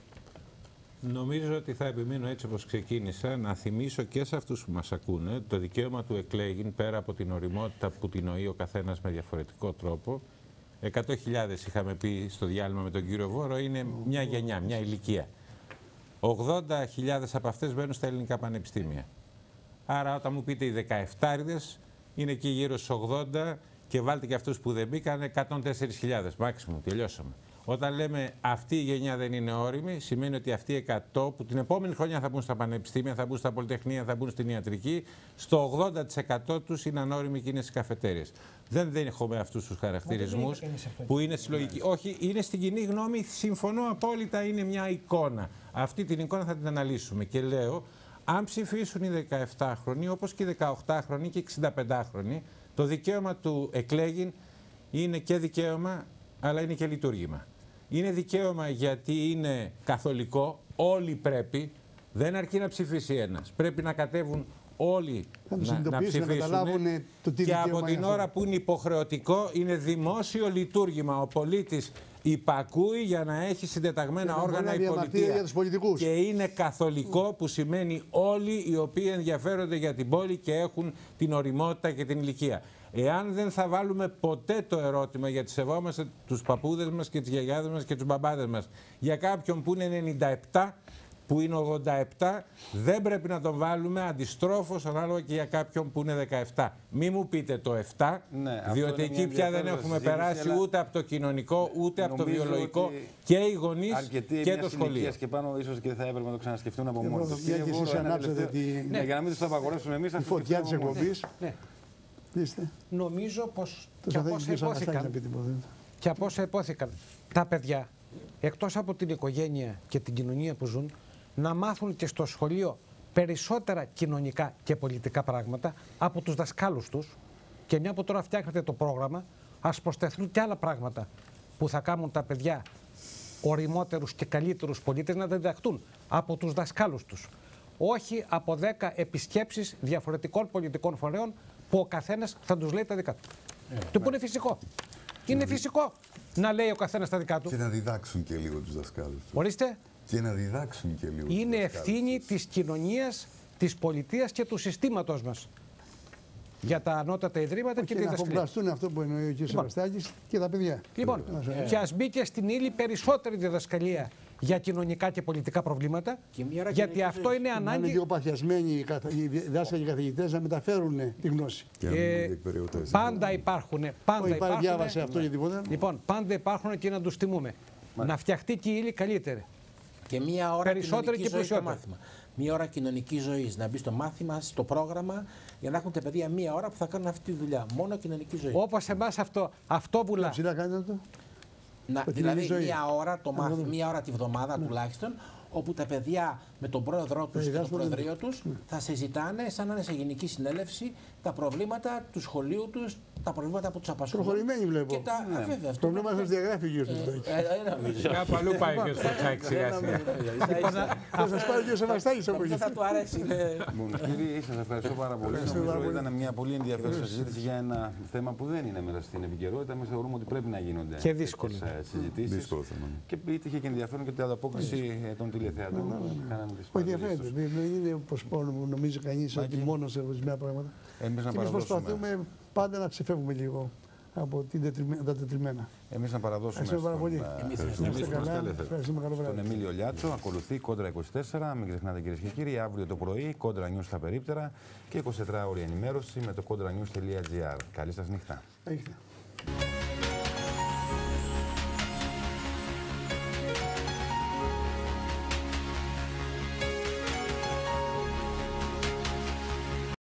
Νομίζω ότι θα επιμείνω έτσι όπως ξεκίνησα, να θυμίσω και σε αυτούς που μας ακούνε το δικαίωμα του εκλέγην, πέρα από την ωριμότητα που την νοεί ο καθένας με διαφορετικό τρόπο. εκατό χιλιάδες είχαμε πει στο διάλειμμα με τον κύριο Βόρο, είναι μια γενιά, μια ηλικία. ογδόντα χιλιάδες από αυτές μπαίνουν στα ελληνικά πανεπιστήμια. Άρα όταν μου πείτε οι δεκαεφτάριδες είναι εκεί γύρω στους ογδόντα και βάλτε και αυτούς που δεν μπήκαν εκατόν τέσσερις χιλιάδες, μάξιμου, τελειώσαμε. Όταν λέμε αυτή η γενιά δεν είναι όριμη, σημαίνει ότι αυτοί οι εκατό που την επόμενη χρονιά θα μπουν στα πανεπιστήμια, θα μπουν στα πολυτεχνία, θα μπουν στην ιατρική, στο ογδόντα τοις εκατό τους είναι ανώριμοι και είναι στις καφετέριες. Δεν δέχομαι αυτούς τους χαρακτηρισμούς που είναι συλλογικοί. Όχι, είναι στην κοινή γνώμη, συμφωνώ απόλυτα, είναι μια εικόνα. Αυτή την εικόνα θα την αναλύσουμε και λέω, αν ψηφίσουν οι δεκαεφτάχρονοι, όπως και οι δεκαοκτάχρονοι και οι εξηνταπεντάχρονοι, το δικαίωμα του εκλέγην είναι και δικαίωμα, αλλά είναι και λειτουργήμα. Είναι δικαίωμα γιατί είναι καθολικό, όλοι πρέπει, δεν αρκεί να ψηφίσει ένας. Πρέπει να κατέβουν όλοι να, να ψηφίσουν το τι και από την ώρα αυτό που είναι υποχρεωτικό είναι δημόσιο λειτουργήμα. Ο πολίτης υπακούει για να έχει συντεταγμένα για όργανα η πολιτεία. Για τους πολιτικούς. Και είναι καθολικό που σημαίνει όλοι οι οποίοι ενδιαφέρονται για την πόλη και έχουν την ωριμότητα και την ηλικία. Εάν δεν θα βάλουμε ποτέ το ερώτημα, γιατί σεβόμαστε τους παππούδες μας και τις γιαγιάδες μας και τους μπαμπάδες μας, για κάποιον που είναι ενενήντα επτά, που είναι ογδόντα επτά, δεν πρέπει να τον βάλουμε αντιστρόφως ανάλογα και για κάποιον που είναι δεκαεπτά. Μη μου πείτε το επτά, ναι, διότι εκεί πια δεν έχουμε περάσει αλλά ούτε από το κοινωνικό, ούτε από το βιολογικό και οι γονείς και το σχολείο. Και πάνω ίσως και θα έπρεπε να το ξανασκεφτούν από μόνοι τους. Για να μην τους το απαγορεύσουμε εμείς, η φωτιά της εκπομπής. Νομίζω πως και από όσα υπόθηκαν, και από όσα υπόθηκαν τα παιδιά, εκτός από την οικογένεια και την κοινωνία που ζουν, να μάθουν και στο σχολείο περισσότερα κοινωνικά και πολιτικά πράγματα από τους δασκάλους τους, και μια που τώρα φτιάχνετε το πρόγραμμα, ας προσθεθούν και άλλα πράγματα που θα κάνουν τα παιδιά οριμότερους και καλύτερους πολίτες να τα διδαχτούν από τους δασκάλους τους. Όχι από δέκα επισκέψεις διαφορετικών πολιτικών φορέων που ο καθένας θα τους λέει τα δικά του. Ε, το που είναι φυσικό. Είναι φυσικό να λέει ο καθένας τα δικά του. Και να διδάξουν και λίγο τους δασκάλους τους. Ορίστε. Και να διδάξουν και λίγο. Είναι ευθύνη της κοινωνίας, της πολιτείας και του συστήματος μας για τα ανώτατα ιδρύματα και, και τη διδασκαλία. Να απομπλαστούν αυτό που εννοεί ο κ. Σεβαστάκης και τα παιδιά. Λοιπόν, ε. και ας μπει και στην ύλη περισσότερη διδασκαλία για κοινωνικά και πολιτικά προβλήματα, γιατί αυτό είναι ανάγκη. Είναι λίγο παθιασμένοι οι δάσκαλοι και οι καθηγητές να μεταφέρουν τη γνώση. Ε, πάντα υπάρχουν. Πάντα υπάρχουν. Διάβασε αυτό για τίποτα. Λοιπόν, πάντα υπάρχουν και να τους τιμούμε. Μάλιστα. Να φτιαχτεί και η ύλη καλύτερη. Και μία ώρα κοινωνική ζωή στο μάθημα. Μία ώρα κοινωνική ζωή. Να μπει στο μάθημα, στο πρόγραμμα, για να έχουν τα παιδιά μία ώρα που θα κάνουν αυτή τη δουλειά. Μόνο κοινωνική ζωή. Όπως εμάς αυτό, αυτό βουλά. Ψηλά κάνετε το. Να, δηλαδή μία ώρα, το μάθημα, μία ώρα τη βδομάδα ναι. τουλάχιστον, όπου τα παιδιά με τον πρόεδρό τους και το προεδρείο τους ναι. θα συζητάνε σαν να είναι σε γενική συνέλευση τα προβλήματα του σχολείου τους, τα προβλήματα που τους απασχολούν. Προχωρημένοι βλέπω. Και τα... ναι. α, βέβαια, το πρόβλημα σας διαγράφει γύρω στο Κάπου αλλού πάει και στο τσάκι σιγά σιγά. Θα σας πάρει και ο Σεβαστάκης από εκεί. Θα του αρέσει. Κύριε, σας ευχαριστώ πάρα πολύ. Νομίζω ήταν μια πολύ ενδιαφέρουσα συζήτηση για ένα θέμα που δεν είναι μέσα στην επικαιρότητα. Εμείς θεωρούμε ότι πρέπει να γίνονται και δύσκολες συζητήσεις. Και ήτυχε και ενδιαφέρον και την ανταπόκριση των τηλεθεατών. Όχι, ενδιαφέρεται. Δεν είναι όπως νομίζει κανείς ότι μόνο σε ορισμένα πράγματα. Εμείς να παραδώσουμε. προσπαθούμε πάντα να ξεφεύγουμε λίγο από τα τετριμμένα. Εμείς να παραδώσουμε στον, στον Εμίλιο Λιάτσο. Ακολουθεί Κόντρα είκοσι τέσσερα. Μην ξεχνάτε κυρίες και κύριοι, αύριο το πρωί Κόντρα News στα περίπτερα και εικοσιτετράωρη ενημέρωση με το κόντρα νιους τελεία τζι άρ. Καλή σας νύχτα. Έχετε.